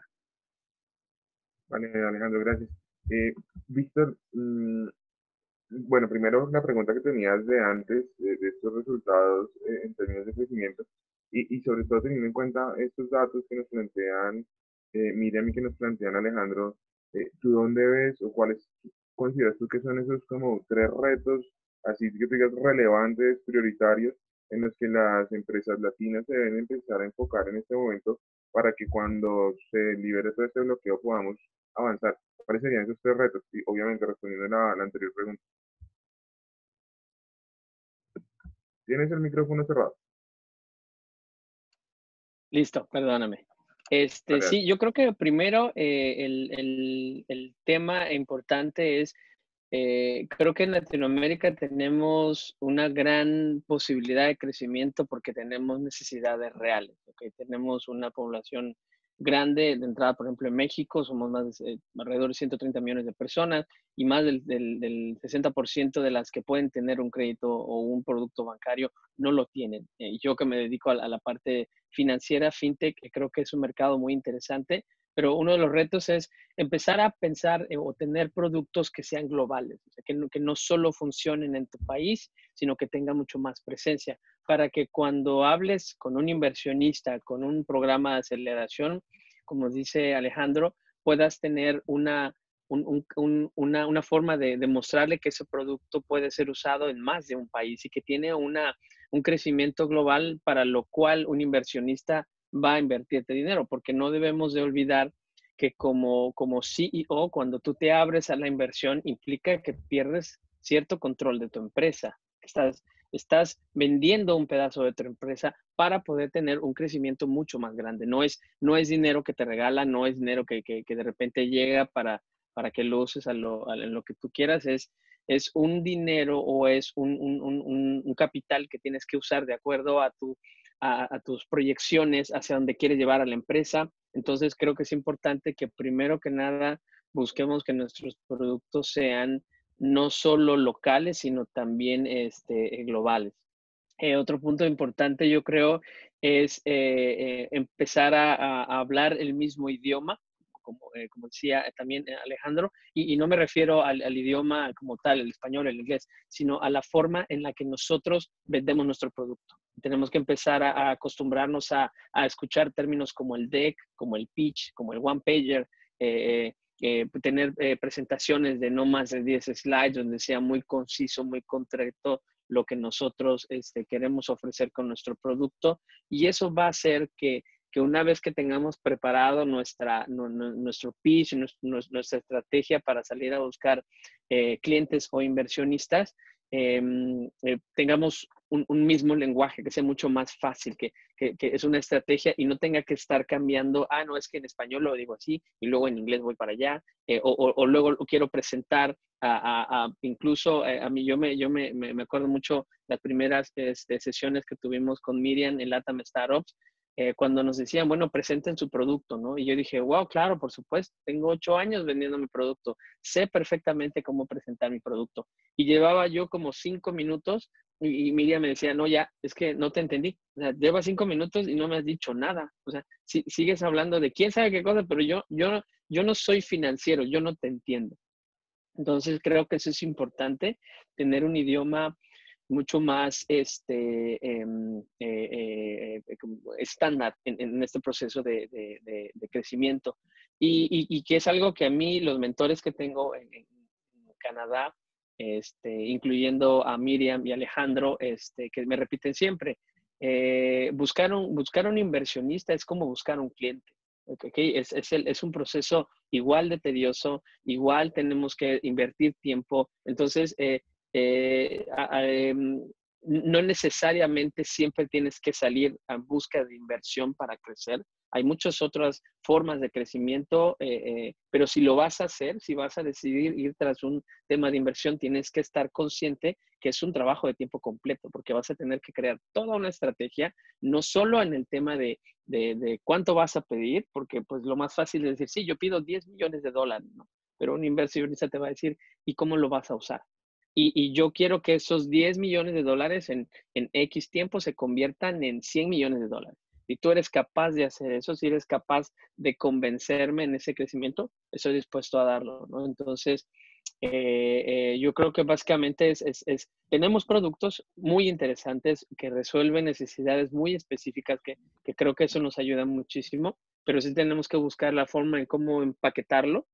Vale, Alejandro, gracias. Eh, Víctor, mmm, bueno, primero la pregunta que tenías de antes, de, de estos resultados eh, en términos de crecimiento, y, y sobre todo teniendo en cuenta estos datos que nos plantean eh, Miriam y que nos plantean Alejandro, eh, ¿tú dónde ves o cuáles consideras tú que son esos como tres retos, así que tú digas relevantes, prioritarios, en los que las empresas latinas se deben empezar a enfocar en este momento para que cuando se libere todo este bloqueo podamos avanzar? ¿Cuáles serían esos tres retos? Y obviamente respondiendo a la, la anterior pregunta. ¿Tienes el micrófono cerrado? Listo, perdóname. Este, Vale, sí, yo creo que primero eh, el, el, el tema importante es, eh, creo que en Latinoamérica tenemos una gran posibilidad de crecimiento porque tenemos necesidades reales, ¿okay? Tenemos una población grande de entrada, por ejemplo, en México somos más de, eh, alrededor de ciento treinta millones de personas y más del, del, del sesenta por ciento de las que pueden tener un crédito o un producto bancario no lo tienen. Eh, yo que me dedico a, a la parte financiera, fintech, creo que es un mercado muy interesante, pero uno de los retos es empezar a pensar eh, o tener productos que sean globales, o sea, que, no, que no solo funcionen en tu país, sino que tengan mucho más presencia, para que cuando hables con un inversionista, con un programa de aceleración, como dice Alejandro, puedas tener una, un, un, un, una, una forma de demostrarle que ese producto puede ser usado en más de un país y que tiene una, un crecimiento global para lo cual un inversionista va a invertirte dinero, porque no debemos de olvidar que como, como C E O, cuando tú te abres a la inversión, implica que pierdes cierto control de tu empresa. Estás, estás vendiendo un pedazo de tu empresa para poder tener un crecimiento mucho más grande. No es, no es dinero que te regala, no es dinero que, que, que de repente llega para, para que lo uses a lo, a lo que tú quieras, es, es un dinero o es un, un, un, un capital que tienes que usar de acuerdo a tu A, a, tus proyecciones hacia dónde quieres llevar a la empresa. Entonces creo que es importante que primero que nada busquemos que nuestros productos sean no solo locales, sino también este, globales. Eh, otro punto importante yo creo es eh, eh, empezar a, a, hablar el mismo idioma, como, eh, como decía también Alejandro, y, y no me refiero al, al idioma como tal, el español, el inglés, sino a la forma en la que nosotros vendemos nuestro producto. Tenemos que empezar a, a acostumbrarnos a, a, escuchar términos como el deck, como el pitch, como el one pager, eh, eh, tener eh, presentaciones de no más de diez slides donde sea muy conciso, muy concreto lo que nosotros este, queremos ofrecer con nuestro producto, y eso va a hacer que, que una vez que tengamos preparado nuestra, no, no, nuestro pitch, nuestro, nuestra estrategia para salir a buscar eh, clientes o inversionistas, eh, eh, tengamos un, un mismo lenguaje, que sea mucho más fácil, que, que, que es una estrategia y no tenga que estar cambiando, ah, no, es que en español lo digo así y luego en inglés voy para allá, eh, o, o, o luego quiero presentar a, a, a incluso eh, a mí, yo, me, yo me, me acuerdo mucho las primeras este, sesiones que tuvimos con Miriam en LATAM Startups, eh, cuando nos decían, bueno, presenten su producto, ¿no? Y yo dije, wow, claro, por supuesto, tengo ocho años vendiendo mi producto, sé perfectamente cómo presentar mi producto. Y llevaba yo como cinco minutos y, y Miriam me decía, no, ya, es que no te entendí. O sea, llevas cinco minutos y no me has dicho nada. O sea, si, sigues hablando de quién sabe qué cosa, pero yo, yo, yo no soy financiero, yo no te entiendo. Entonces creo que eso es importante, tener un idioma mucho más este, eh, eh, eh, estándar en, en este proceso de, de, de, de crecimiento. Y, y, y que es algo que a mí, los mentores que tengo en, en Canadá, este, incluyendo a Miriam y Alejandro, este, que me repiten siempre, eh, buscar, un, buscar un inversionista es como buscar un cliente. Okay, es, es, el, es un proceso igual de tedioso, igual tenemos que invertir tiempo. Entonces, eh, eh, a, a, eh, no necesariamente siempre tienes que salir a busca de inversión para crecer. Hay muchas otras formas de crecimiento, eh, eh, pero si lo vas a hacer, si vas a decidir ir tras un tema de inversión, tienes que estar consciente que es un trabajo de tiempo completo, porque vas a tener que crear toda una estrategia, no solo en el tema de, de, de cuánto vas a pedir, porque pues lo más fácil es decir, sí, yo pido diez millones de dólares, ¿no? Pero un inversionista te va a decir, ¿y cómo lo vas a usar? Y, y yo quiero que esos diez millones de dólares en, en X tiempo se conviertan en cien millones de dólares. Si tú eres capaz de hacer eso, si eres capaz de convencerme en ese crecimiento, estoy dispuesto a darlo, ¿no? Entonces, eh, eh, yo creo que básicamente es, es, es, tenemos productos muy interesantes que resuelven necesidades muy específicas que, que creo que eso nos ayuda muchísimo, pero sí tenemos que buscar la forma en cómo empaquetarlo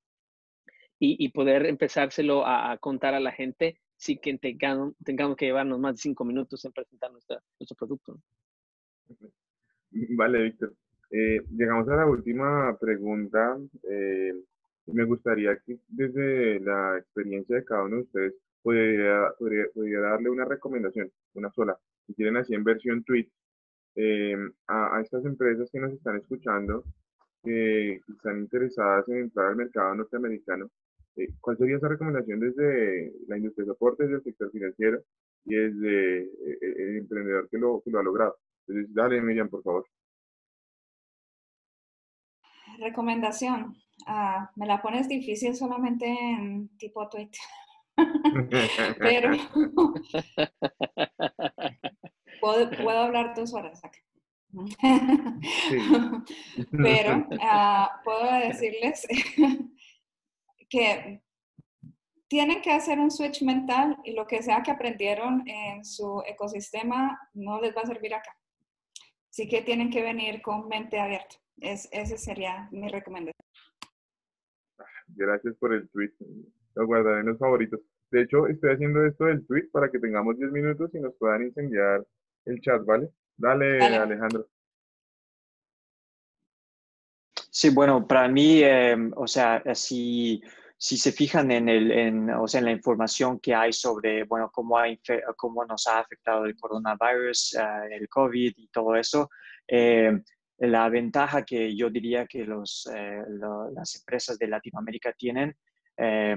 y, y poder empezárselo a, a contar a la gente sin que tengamos, tengamos que llevarnos más de cinco minutos en presentar nuestra, nuestro producto. Vale, Víctor. Eh, llegamos a la última pregunta. Eh, me gustaría que desde la experiencia de cada uno de ustedes pudiera, podría, pudiera darle una recomendación, una sola, si quieren así en versión tweet, eh, a, a estas empresas que nos están escuchando, que están interesadas en entrar al mercado norteamericano. Eh, ¿cuál sería esa recomendación desde la industria de soporte, desde el sector financiero y desde eh, el emprendedor que lo, que lo ha logrado? Entonces, dale, Miriam, por favor. recomendación. Uh, me la pones difícil solamente en tipo tweet. Pero puedo, puedo hablar dos horas acá. Sí. Pero uh, puedo decirles que tienen que hacer un switch mental y lo que sea que aprendieron en su ecosistema no les va a servir acá. Así que tienen que venir con mente abierta. Es, ese sería mi recomendación. Gracias por el tweet. Lo guardaré en los favoritos. De hecho, estoy haciendo esto del tweet para que tengamos diez minutos y nos puedan incendiar el chat, ¿vale? Dale, Dale. Alejandro. Sí, bueno, para mí, eh, o sea, si, si se fijan en, el, en, o sea, en la información que hay sobre, bueno, cómo, ha cómo nos ha afectado el coronavirus, uh, el COVID y todo eso, eh, la ventaja que yo diría que los, eh, lo, las empresas de Latinoamérica tienen eh,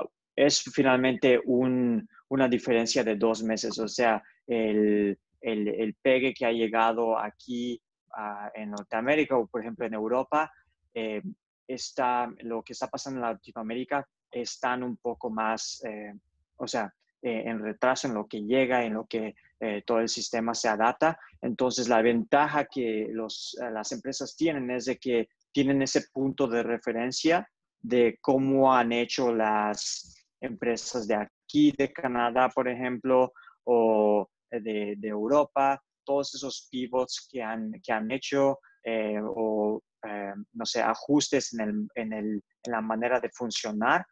es finalmente un, una diferencia de dos meses. O sea, el, el, el pegue que ha llegado aquí uh, en Norteamérica o, por ejemplo, en Europa, eh, está, lo que está pasando en Latinoamérica están un poco más, eh, o sea, eh, en retraso en lo que llega, en lo que eh, todo el sistema se adapta. Entonces, la ventaja que los, las empresas tienen es de que tienen ese punto de referencia de cómo han hecho las empresas de aquí, de Canadá, por ejemplo, o de, de Europa, todos esos pivots que han, que han hecho eh, o, eh, no sé, ajustes en, el, en, el, en la manera de funcionar.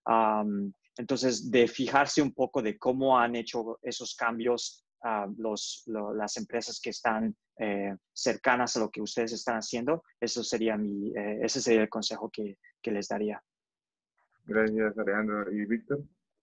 Um, entonces, de fijarse un poco de cómo han hecho esos cambios uh, los, lo, las empresas que están eh, cercanas a lo que ustedes están haciendo, eso sería mi, eh, ese sería el consejo que, que les daría. Gracias, Alejandro. ¿Y Víctor?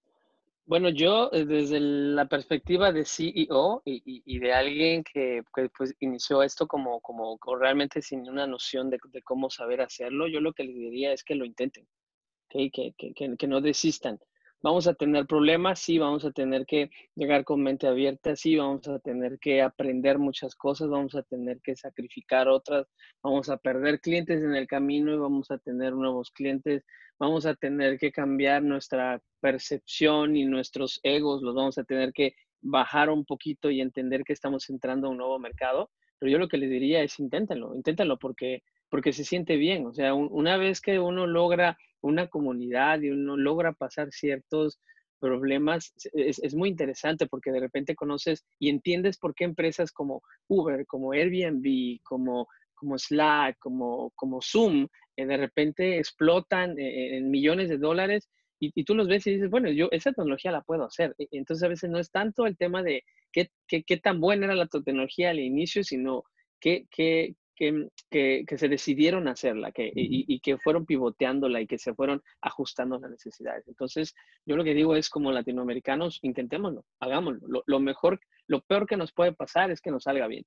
Bueno, yo desde la perspectiva de C E O y, y, y de alguien que, que pues, inició esto como, como, como realmente sin una noción de, de cómo saber hacerlo, yo lo que les diría es que lo intenten, ¿okay? que, que, que, que no desistan. Vamos a tener problemas, sí, vamos a tener que llegar con mente abierta, sí, vamos a tener que aprender muchas cosas, vamos a tener que sacrificar otras, vamos a perder clientes en el camino y vamos a tener nuevos clientes, vamos a tener que cambiar nuestra percepción y nuestros egos, los vamos a tener que bajar un poquito y entender que estamos entrando a un nuevo mercado, pero yo lo que les diría es inténtenlo, inténtenlo porque, porque se siente bien, o sea, un, una vez que uno logra una comunidad y uno logra pasar ciertos problemas, es, es muy interesante porque de repente conoces y entiendes por qué empresas como Uber, como Airbnb, como, como Slack, como, como Zoom, eh, de repente explotan eh, en millones de dólares y, y tú los ves y dices, bueno, yo esa tecnología la puedo hacer. Entonces a veces no es tanto el tema de qué, qué, qué tan buena era la tecnología al inicio, sino qué, qué, Que, que, que se decidieron hacerla que, y, y que fueron pivoteándola y que se fueron ajustando a las necesidades. Entonces, yo lo que digo es como latinoamericanos, intentémoslo, hagámoslo. Lo, lo mejor, lo peor que nos puede pasar es que nos salga bien.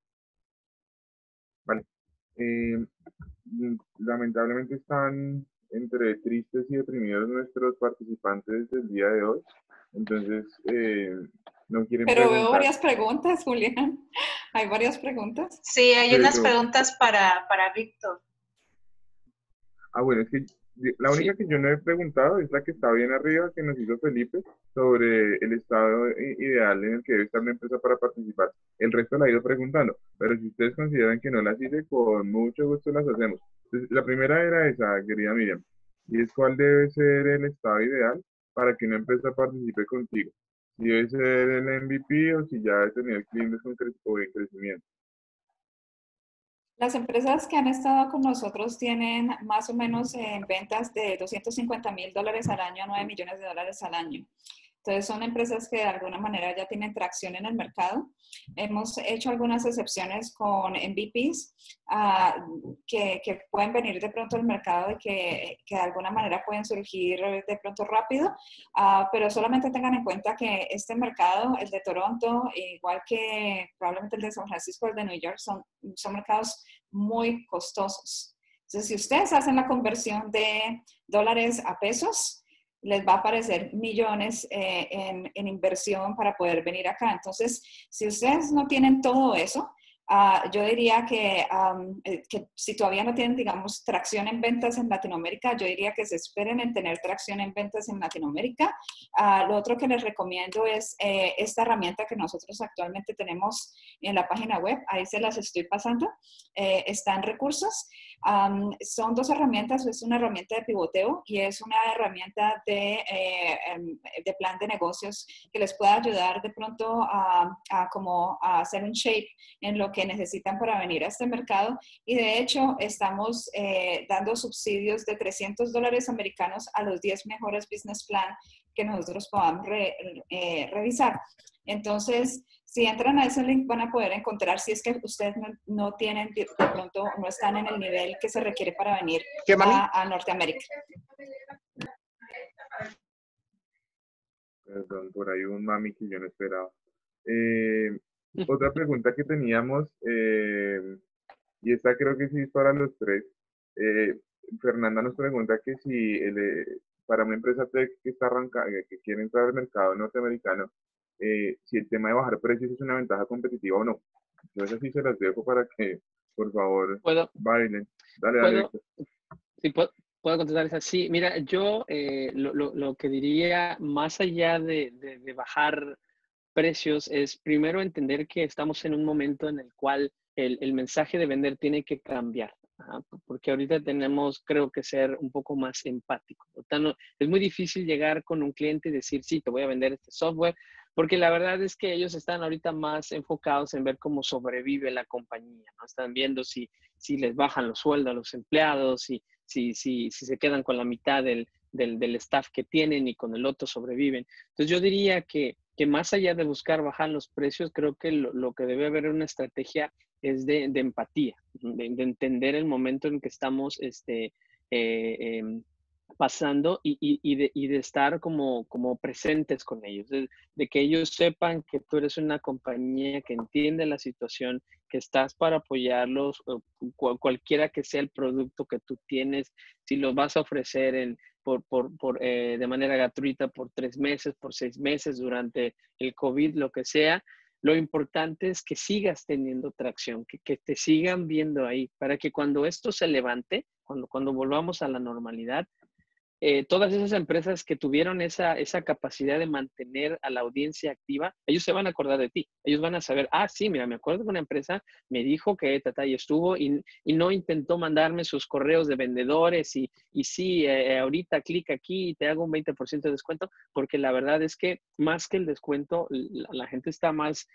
Vale. Eh, lamentablemente están entre tristes y deprimidos nuestros participantes del día de hoy. Entonces, eh, no quieren Pero preguntar. veo varias preguntas, Julián. ¿Hay varias preguntas? Sí, hay Pero, unas preguntas para, para Víctor. Ah, bueno, es que la única Sí. que yo no he preguntado es la que está bien arriba, que nos hizo Felipe, sobre el estado ideal en el que debe estar una empresa para participar. El resto la he ido preguntando, pero si ustedes consideran que no las hice, con mucho gusto las hacemos. Entonces, la primera era esa, querida Miriam, y es cuál debe ser el estado ideal para que una empresa participe contigo. Si debe ser el M V P o si ya debe tener clientes con cre o en crecimiento. Las empresas que han estado con nosotros tienen más o menos en ventas de doscientos cincuenta mil dólares al año a nueve millones de dólares al año. Entonces, son empresas que de alguna manera ya tienen tracción en el mercado. Hemos hecho algunas excepciones con M V Ps uh, que, que pueden venir de pronto al mercado y que, que de alguna manera pueden surgir de pronto rápido, uh, pero solamente tengan en cuenta que este mercado, el de Toronto, igual que probablemente el de San Francisco, el de New York, son, son mercados muy costosos. Entonces, si ustedes hacen la conversión de dólares a pesos, les va a aparecer millones eh, en, en inversión para poder venir acá. Entonces, si ustedes no tienen todo eso, Uh, yo diría que, um, que si todavía no tienen, digamos, tracción en ventas en Latinoamérica, yo diría que se esperen en tener tracción en ventas en Latinoamérica. Uh, lo otro que les recomiendo es eh, esta herramienta que nosotros actualmente tenemos en la página web. Ahí se las estoy pasando. Eh, está en recursos. Um, son dos herramientas. Es una herramienta de pivoteo y es una herramienta de, eh, de plan de negocios que les pueda ayudar de pronto a, a, como a hacer un shape en lo que necesitan para venir a este mercado. Y de hecho, estamos eh, dando subsidios de trescientos dólares americanos a los diez mejores business plan que nosotros podamos re, eh, revisar. Entonces, si entran a ese link van a poder encontrar, si es que ustedes no, no tienen, de pronto no están en el nivel que se requiere para venir a, a Norteamérica. Perdón, por ahí un mami que yo no esperaba. Eh, otra pregunta que teníamos, eh, y esta creo que sí es para los tres. Eh, Fernanda nos pregunta que si el, eh, para una empresa tech que está arrancando, que quiere entrar al mercado norteamericano, eh, si el tema de bajar precios es una ventaja competitiva o no. Entonces así se las dejo para que, por favor, ¿Puedo? bailen. Dale, ¿Puedo? dale. Sí, puedo, puedo contestar esa. Sí, mira, yo eh, lo, lo, lo que diría, más allá de, de, de bajar precios, es primero entender que estamos en un momento en el cual el, el mensaje de vender tiene que cambiar. Ajá, porque ahorita tenemos, creo que ser un poco más empáticos. Es muy difícil llegar con un cliente y decir, sí, te voy a vender este software, porque la verdad es que ellos están ahorita más enfocados en ver cómo sobrevive la compañía, ¿no? Están viendo si, si les bajan los sueldos a los empleados, si, si, si, si se quedan con la mitad del, del, del staff que tienen y con el otro sobreviven. Entonces yo diría que, que más allá de buscar bajar los precios, creo que lo, lo que debe haber una estrategia es de, de empatía, de, de entender el momento en que estamos este, eh, eh, pasando y, y, y, de, y de estar como, como presentes con ellos, de, de que ellos sepan que tú eres una compañía que entiende la situación, que estás para apoyarlos, cual, cualquiera que sea el producto que tú tienes, si los vas a ofrecer en, por, por, por, eh, de manera gratuita por tres meses, por seis meses, durante el COVID, lo que sea. Lo importante es que sigas teniendo tracción, que, que te sigan viendo ahí, para que cuando esto se levante, cuando, cuando volvamos a la normalidad, eh, todas esas empresas que tuvieron esa, esa capacidad de mantener a la audiencia activa, ellos se van a acordar de ti. Ellos van a saber, ah, sí, mira, me acuerdo que una empresa me dijo que tata, y estuvo y, y no intentó mandarme sus correos de vendedores y, y sí, eh, ahorita clic aquí y te hago un veinte por ciento de descuento, porque la verdad es que más que el descuento, la, la gente está más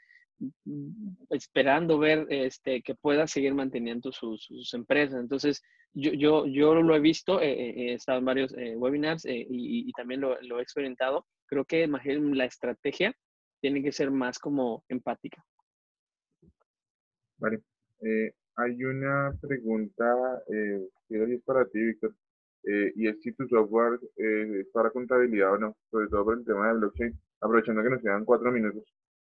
esperando ver este, que pueda seguir manteniendo sus, sus empresas. Entonces, yo, yo, yo lo he visto, eh, he estado en varios eh, webinars eh, y, y también lo, lo he experimentado. Creo que la estrategia tiene que ser más como empática. Vale. Eh, hay una pregunta eh, que es para ti, Víctor, eh, y es si tu software eh, es para contabilidad o no, sobre todo por el tema de blockchain, aprovechando que nos quedan cuatro minutos.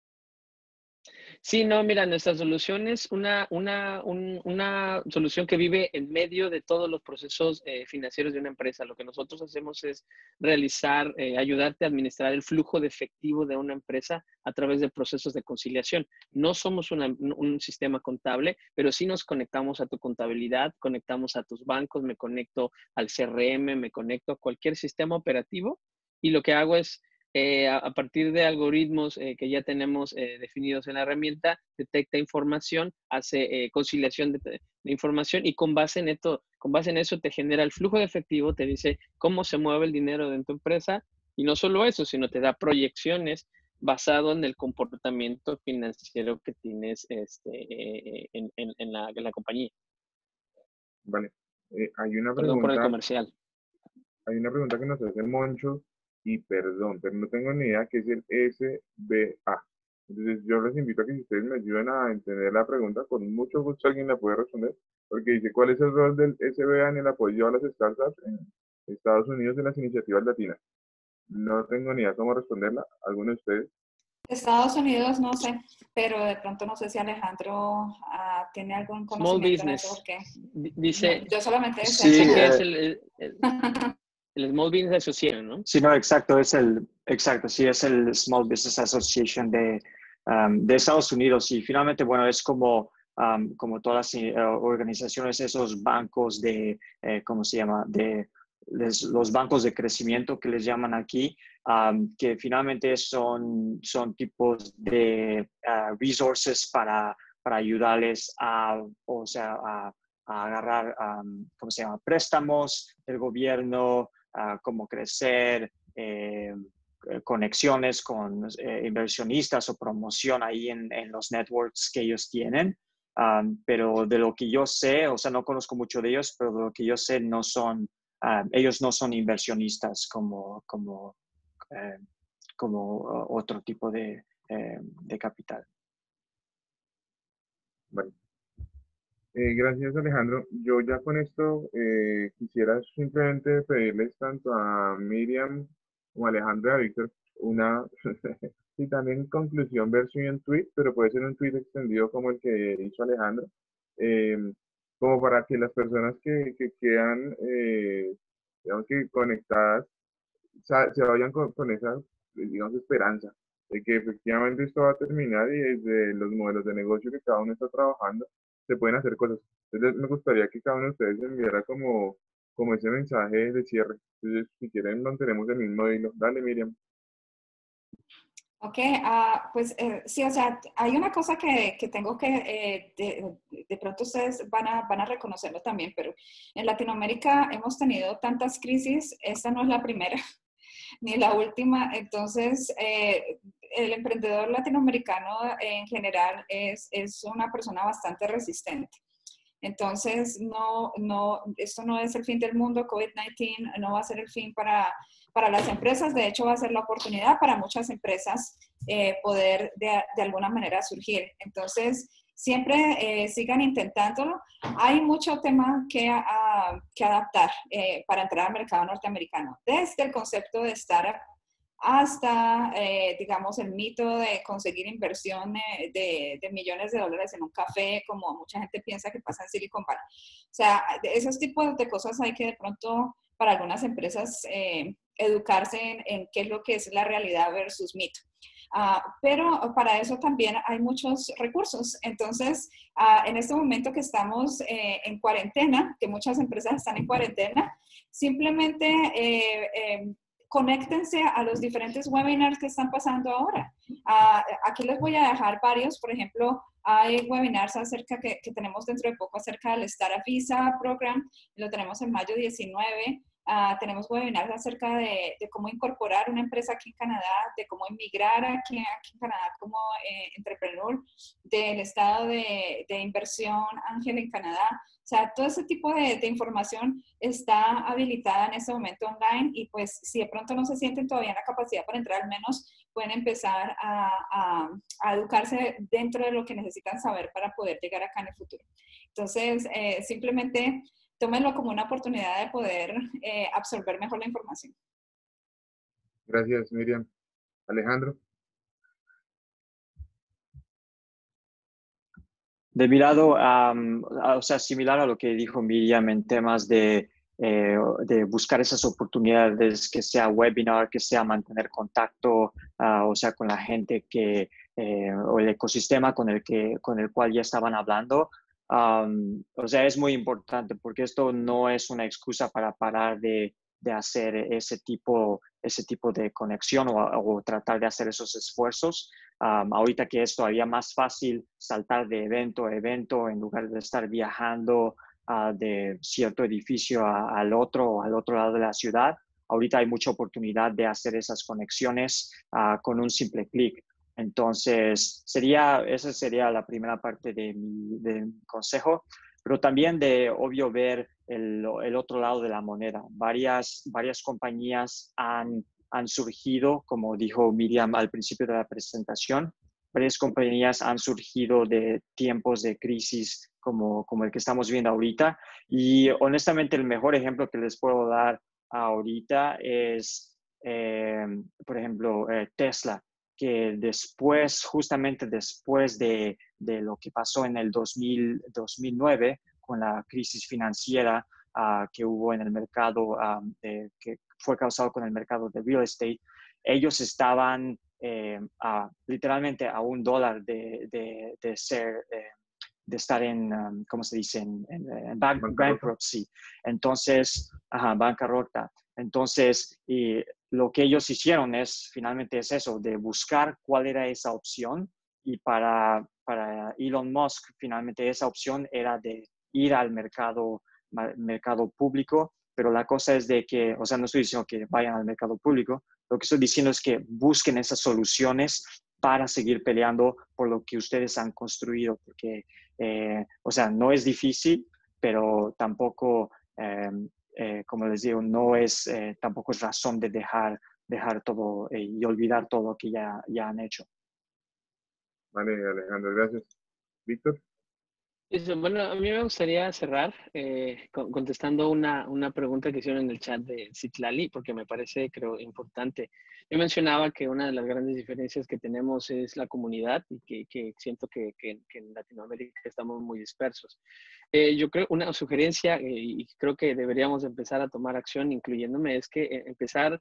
Sí, no, mira, nuestra solución es una, una, un, una solución que vive en medio de todos los procesos eh, financieros de una empresa. Lo que nosotros hacemos es realizar, eh, ayudarte a administrar el flujo de efectivo de una empresa a través de procesos de conciliación. No somos una, un sistema contable, pero sí nos conectamos a tu contabilidad, conectamos a tus bancos, me conecto al C R M, me conecto a cualquier sistema operativo y lo que hago es Eh, a, a partir de algoritmos eh, que ya tenemos eh, definidos en la herramienta, detecta información, hace eh, conciliación de, de información y con base, en esto, con base en eso te genera el flujo de efectivo, te dice cómo se mueve el dinero de tu empresa y no solo eso, sino te da proyecciones basado en el comportamiento financiero que tienes este, eh, en, en, en, la, en la compañía. Vale. Eh, hay una Perdón por el pregunta. comercial. Hay una pregunta que nos hace Moncho. Y perdón, pero no tengo ni idea qué es el S B A. Entonces yo les invito a que si ustedes me ayuden a entender la pregunta, con mucho gusto alguien la puede responder, porque dice, ¿cuál es el rol del S B A en el apoyo a las startups en Estados Unidos en las iniciativas latinas? No tengo ni idea cómo responderla. ¿Alguno de ustedes? Estados Unidos no sé, pero de pronto no sé si Alejandro uh, tiene algún conocimiento Small en eso, business. porque Dice, no, yo solamente sé sí, que eh, es el, el, el el Small Business Association, ¿no? Sí, no, exacto, es el, exacto, sí, es el Small Business Association de, um, de Estados Unidos y finalmente, bueno, es como um, como todas las uh, organizaciones, esos bancos de, eh, ¿cómo se llama? De les, los bancos de crecimiento que les llaman aquí, um, que finalmente son, son tipos de uh, resources para, para ayudarles a, o sea, a, a agarrar, um, ¿cómo se llama? Préstamos del gobierno, uh, cómo crecer, eh, conexiones con eh, inversionistas o promoción ahí en, en los networks que ellos tienen. Um, pero de lo que yo sé, o sea, no conozco mucho de ellos, pero de lo que yo sé, no son, uh, ellos no son inversionistas como, como, eh, como uh, otro tipo de, eh, de capital. Bueno. Eh, gracias, Alejandro. Yo ya con esto eh, quisiera simplemente pedirles tanto a Miriam como a Alejandro y a Víctor una, y también conclusión versión en tweet, pero puede ser un tweet extendido como el que hizo Alejandro, eh, como para que las personas que, que quedan, eh, digamos que conectadas, sa- se vayan con, con esa, digamos, esperanza de que efectivamente esto va a terminar y desde los modelos de negocio que cada uno está trabajando, se pueden hacer cosas. Entonces me gustaría que cada uno de ustedes enviara como, como ese mensaje de cierre. Entonces, si quieren, mantenemos el mismo hilo. Dale, Miriam. Ok, uh, pues eh, sí, o sea, hay una cosa que, que tengo que, eh, de, de pronto ustedes van a, van a reconocerlo también, pero en Latinoamérica hemos tenido tantas crisis, esta no es la primera ni la última, entonces eh, el emprendedor latinoamericano en general es, es una persona bastante resistente. Entonces, no, no, esto no es el fin del mundo, COVID diecinueve no va a ser el fin para, para las empresas, de hecho va a ser la oportunidad para muchas empresas eh, poder de, de alguna manera surgir. Entonces, siempre eh, sigan intentándolo. Hay mucho tema que, uh, que adaptar eh, para entrar al mercado norteamericano, desde el concepto de startup hasta, eh, digamos, el mito de conseguir inversión de, de millones de dólares en un café, como mucha gente piensa que pasa en Silicon Valley. O sea, de esos tipos de cosas hay que de pronto, para algunas empresas, eh, educarse en, en qué es lo que es la realidad versus mito. Uh, pero para eso también hay muchos recursos. Entonces, uh, en este momento que estamos eh, en cuarentena, que muchas empresas están en cuarentena, simplemente eh, eh, conéctense a los diferentes webinars que están pasando ahora. Uh, aquí les voy a dejar varios. Por ejemplo, hay webinars acerca que, que tenemos dentro de poco acerca del Startup Visa Program. Lo tenemos en mayo diecinueve. Uh, tenemos webinars acerca de, de cómo incorporar una empresa aquí en Canadá, de cómo emigrar aquí, aquí en Canadá como eh, entrepreneur, del estado de, de inversión ángel en Canadá. O sea, todo ese tipo de, de información está habilitada en este momento online y pues si de pronto no se sienten todavía en la capacidad para entrar, al menos pueden empezar a, a, a educarse dentro de lo que necesitan saber para poder llegar acá en el futuro. Entonces, eh, simplemente tómenlo como una oportunidad de poder eh, absorber mejor la información. Gracias, Miriam. Alejandro. De mi lado, um, o sea, similar a lo que dijo Miriam en temas de, eh, de buscar esas oportunidades, que sea webinar, que sea mantener contacto, uh, o sea, con la gente que, eh, o el ecosistema con el, que, con el cual ya estaban hablando. Um, o sea, es muy importante porque esto no es una excusa para parar de, de hacer ese tipo, ese tipo de conexión o, o tratar de hacer esos esfuerzos. Um, ahorita que es todavía más fácil saltar de evento a evento en lugar de estar viajando uh, de cierto edificio a, al otro o al otro lado de la ciudad, ahorita hay mucha oportunidad de hacer esas conexiones uh, con un simple clic. Entonces, sería, esa sería la primera parte de mi, de mi consejo, pero también de, obvio, ver el, el otro lado de la moneda. Varias, varias compañías han han surgido, como dijo Miriam al principio de la presentación, varias compañías han surgido de tiempos de crisis como, como el que estamos viendo ahorita. Y honestamente el mejor ejemplo que les puedo dar ahorita es, eh, por ejemplo, eh, Tesla, que después, justamente después de, de lo que pasó en el dos mil, dos mil nueve, con la crisis financiera uh, que hubo en el mercado, um, de, que fue causado con el mercado de real estate, ellos estaban eh, a, literalmente a un dólar de, de, de ser, eh, de estar en, um, ¿cómo se dice? En, en, en bank, bankruptcy. Entonces, ajá, bancarrota. Entonces, y lo que ellos hicieron es, finalmente es eso, de buscar cuál era esa opción. Y para, para Elon Musk, finalmente esa opción era de ir al mercado, mercado público. Pero la cosa es de que, o sea, no estoy diciendo que vayan al mercado público. Lo que estoy diciendo es que busquen esas soluciones para seguir peleando por lo que ustedes han construido. Porque, eh, o sea, no es difícil, pero tampoco, eh, eh, como les digo, no es, eh, tampoco es razón de dejar, dejar todo eh, y olvidar todo lo que ya, ya han hecho. Vale, Alejandro, gracias. Víctor. Eso, bueno, a mí me gustaría cerrar eh, con, contestando una, una pregunta que hicieron en el chat de Citlali, porque me parece, creo, importante. Yo mencionaba que una de las grandes diferencias que tenemos es la comunidad y que, que siento que, que, que en Latinoamérica estamos muy dispersos. Eh, yo creo, una sugerencia, eh, y creo que deberíamos empezar a tomar acción, incluyéndome, es que eh, empezar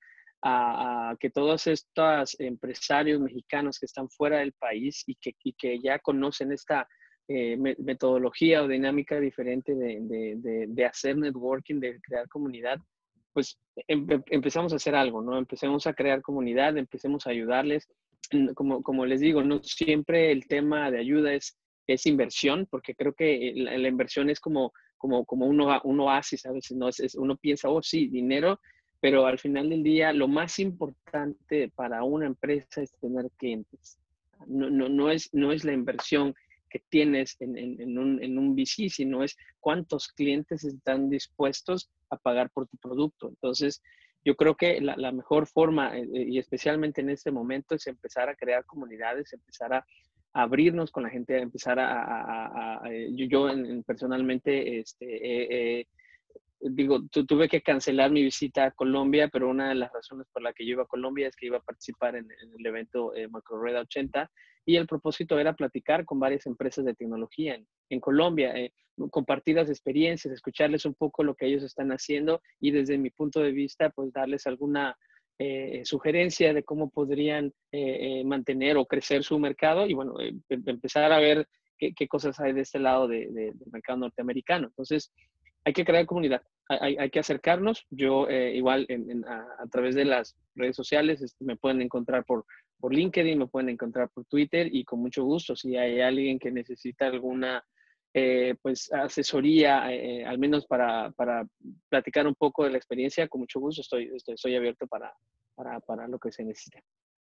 a, a que todos estos empresarios mexicanos que están fuera del país y que, y que ya conocen esta Eh, metodología o dinámica diferente de, de, de, de hacer networking, de crear comunidad, pues em, empezamos a hacer algo, ¿no? Empecemos a crear comunidad, empecemos a ayudarles. Como, como les digo, no siempre el tema de ayuda es, es inversión, porque creo que la, la inversión es como, como, como uno, un oasis, a veces, ¿no? Es, es, uno piensa, oh, sí, dinero, pero al final del día lo más importante para una empresa es tener clientes. No, no, no, es, no es la inversión que tienes en, en, en, un, en un V C, sino es cuántos clientes están dispuestos a pagar por tu producto. Entonces, yo creo que la, la mejor forma, eh, y especialmente en este momento, es empezar a crear comunidades, empezar a, a abrirnos con la gente, a empezar a... a, a, a yo, yo en, personalmente, este, eh, eh, digo, tu, tuve que cancelar mi visita a Colombia, pero una de las razones por la que yo iba a Colombia es que iba a participar en, en el evento eh, MicroReda ochenta, y el propósito era platicar con varias empresas de tecnología en, en Colombia, eh, compartir las experiencias, escucharles un poco lo que ellos están haciendo y desde mi punto de vista, pues darles alguna eh, sugerencia de cómo podrían eh, eh, mantener o crecer su mercado y bueno, eh, empezar a ver qué, qué cosas hay de este lado de, de, del mercado norteamericano. Entonces, hay que crear comunidad, hay, hay que acercarnos. Yo eh, igual en, en, a, a través de las redes sociales este, me pueden encontrar por, por LinkedIn, me pueden encontrar por Twitter y con mucho gusto. Si hay alguien que necesita alguna eh, pues asesoría, eh, al menos para, para platicar un poco de la experiencia, con mucho gusto estoy, estoy, estoy abierto para, para, para lo que se necesite.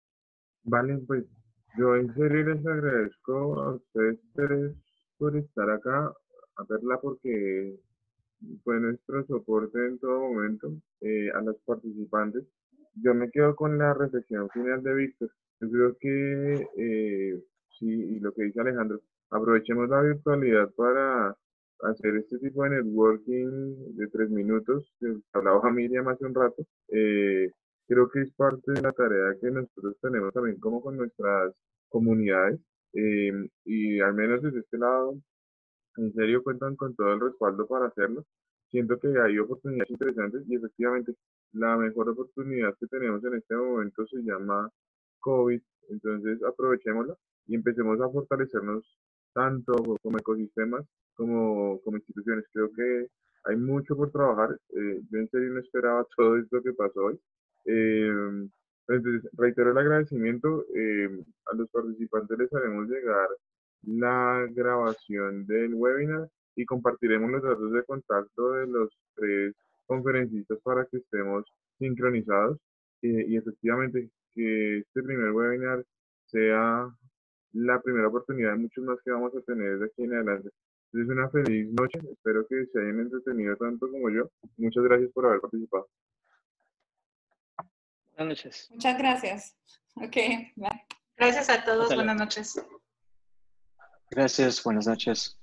Vale, pues yo en serio les agradezco a ustedes tres por estar acá a verla porque fue nuestro soporte en todo momento, eh, a los participantes. Yo me quedo con la reflexión final de Víctor. Yo creo que, eh, sí, y lo que dice Alejandro, aprovechemos la virtualidad para hacer este tipo de networking de tres minutos, que hablaba Miriam hace un rato. Eh, creo que es parte de la tarea que nosotros tenemos también como con nuestras comunidades, eh, y al menos desde este lado en serio cuentan con todo el respaldo para hacerlo. Siento que hay oportunidades interesantes y efectivamente la mejor oportunidad que tenemos en este momento se llama COVID, entonces aprovechémosla y empecemos a fortalecernos tanto como ecosistemas como como instituciones. Creo que hay mucho por trabajar. Eh, yo en serio no esperaba todo esto que pasó hoy. Eh, entonces, reitero el agradecimiento. Eh, a los participantes les haremos llegar la grabación del webinar y compartiremos los datos de contacto de los tres conferencistas para que estemos sincronizados, eh, y efectivamente que este primer webinar sea la primera oportunidad de muchos más que vamos a tener de aquí en adelante. Entonces, una feliz noche, espero que se hayan entretenido tanto como yo. Muchas gracias por haber participado. Buenas noches. Muchas gracias. Ok, bye. Gracias a todos, buenas noches. Gracias, buenas noches.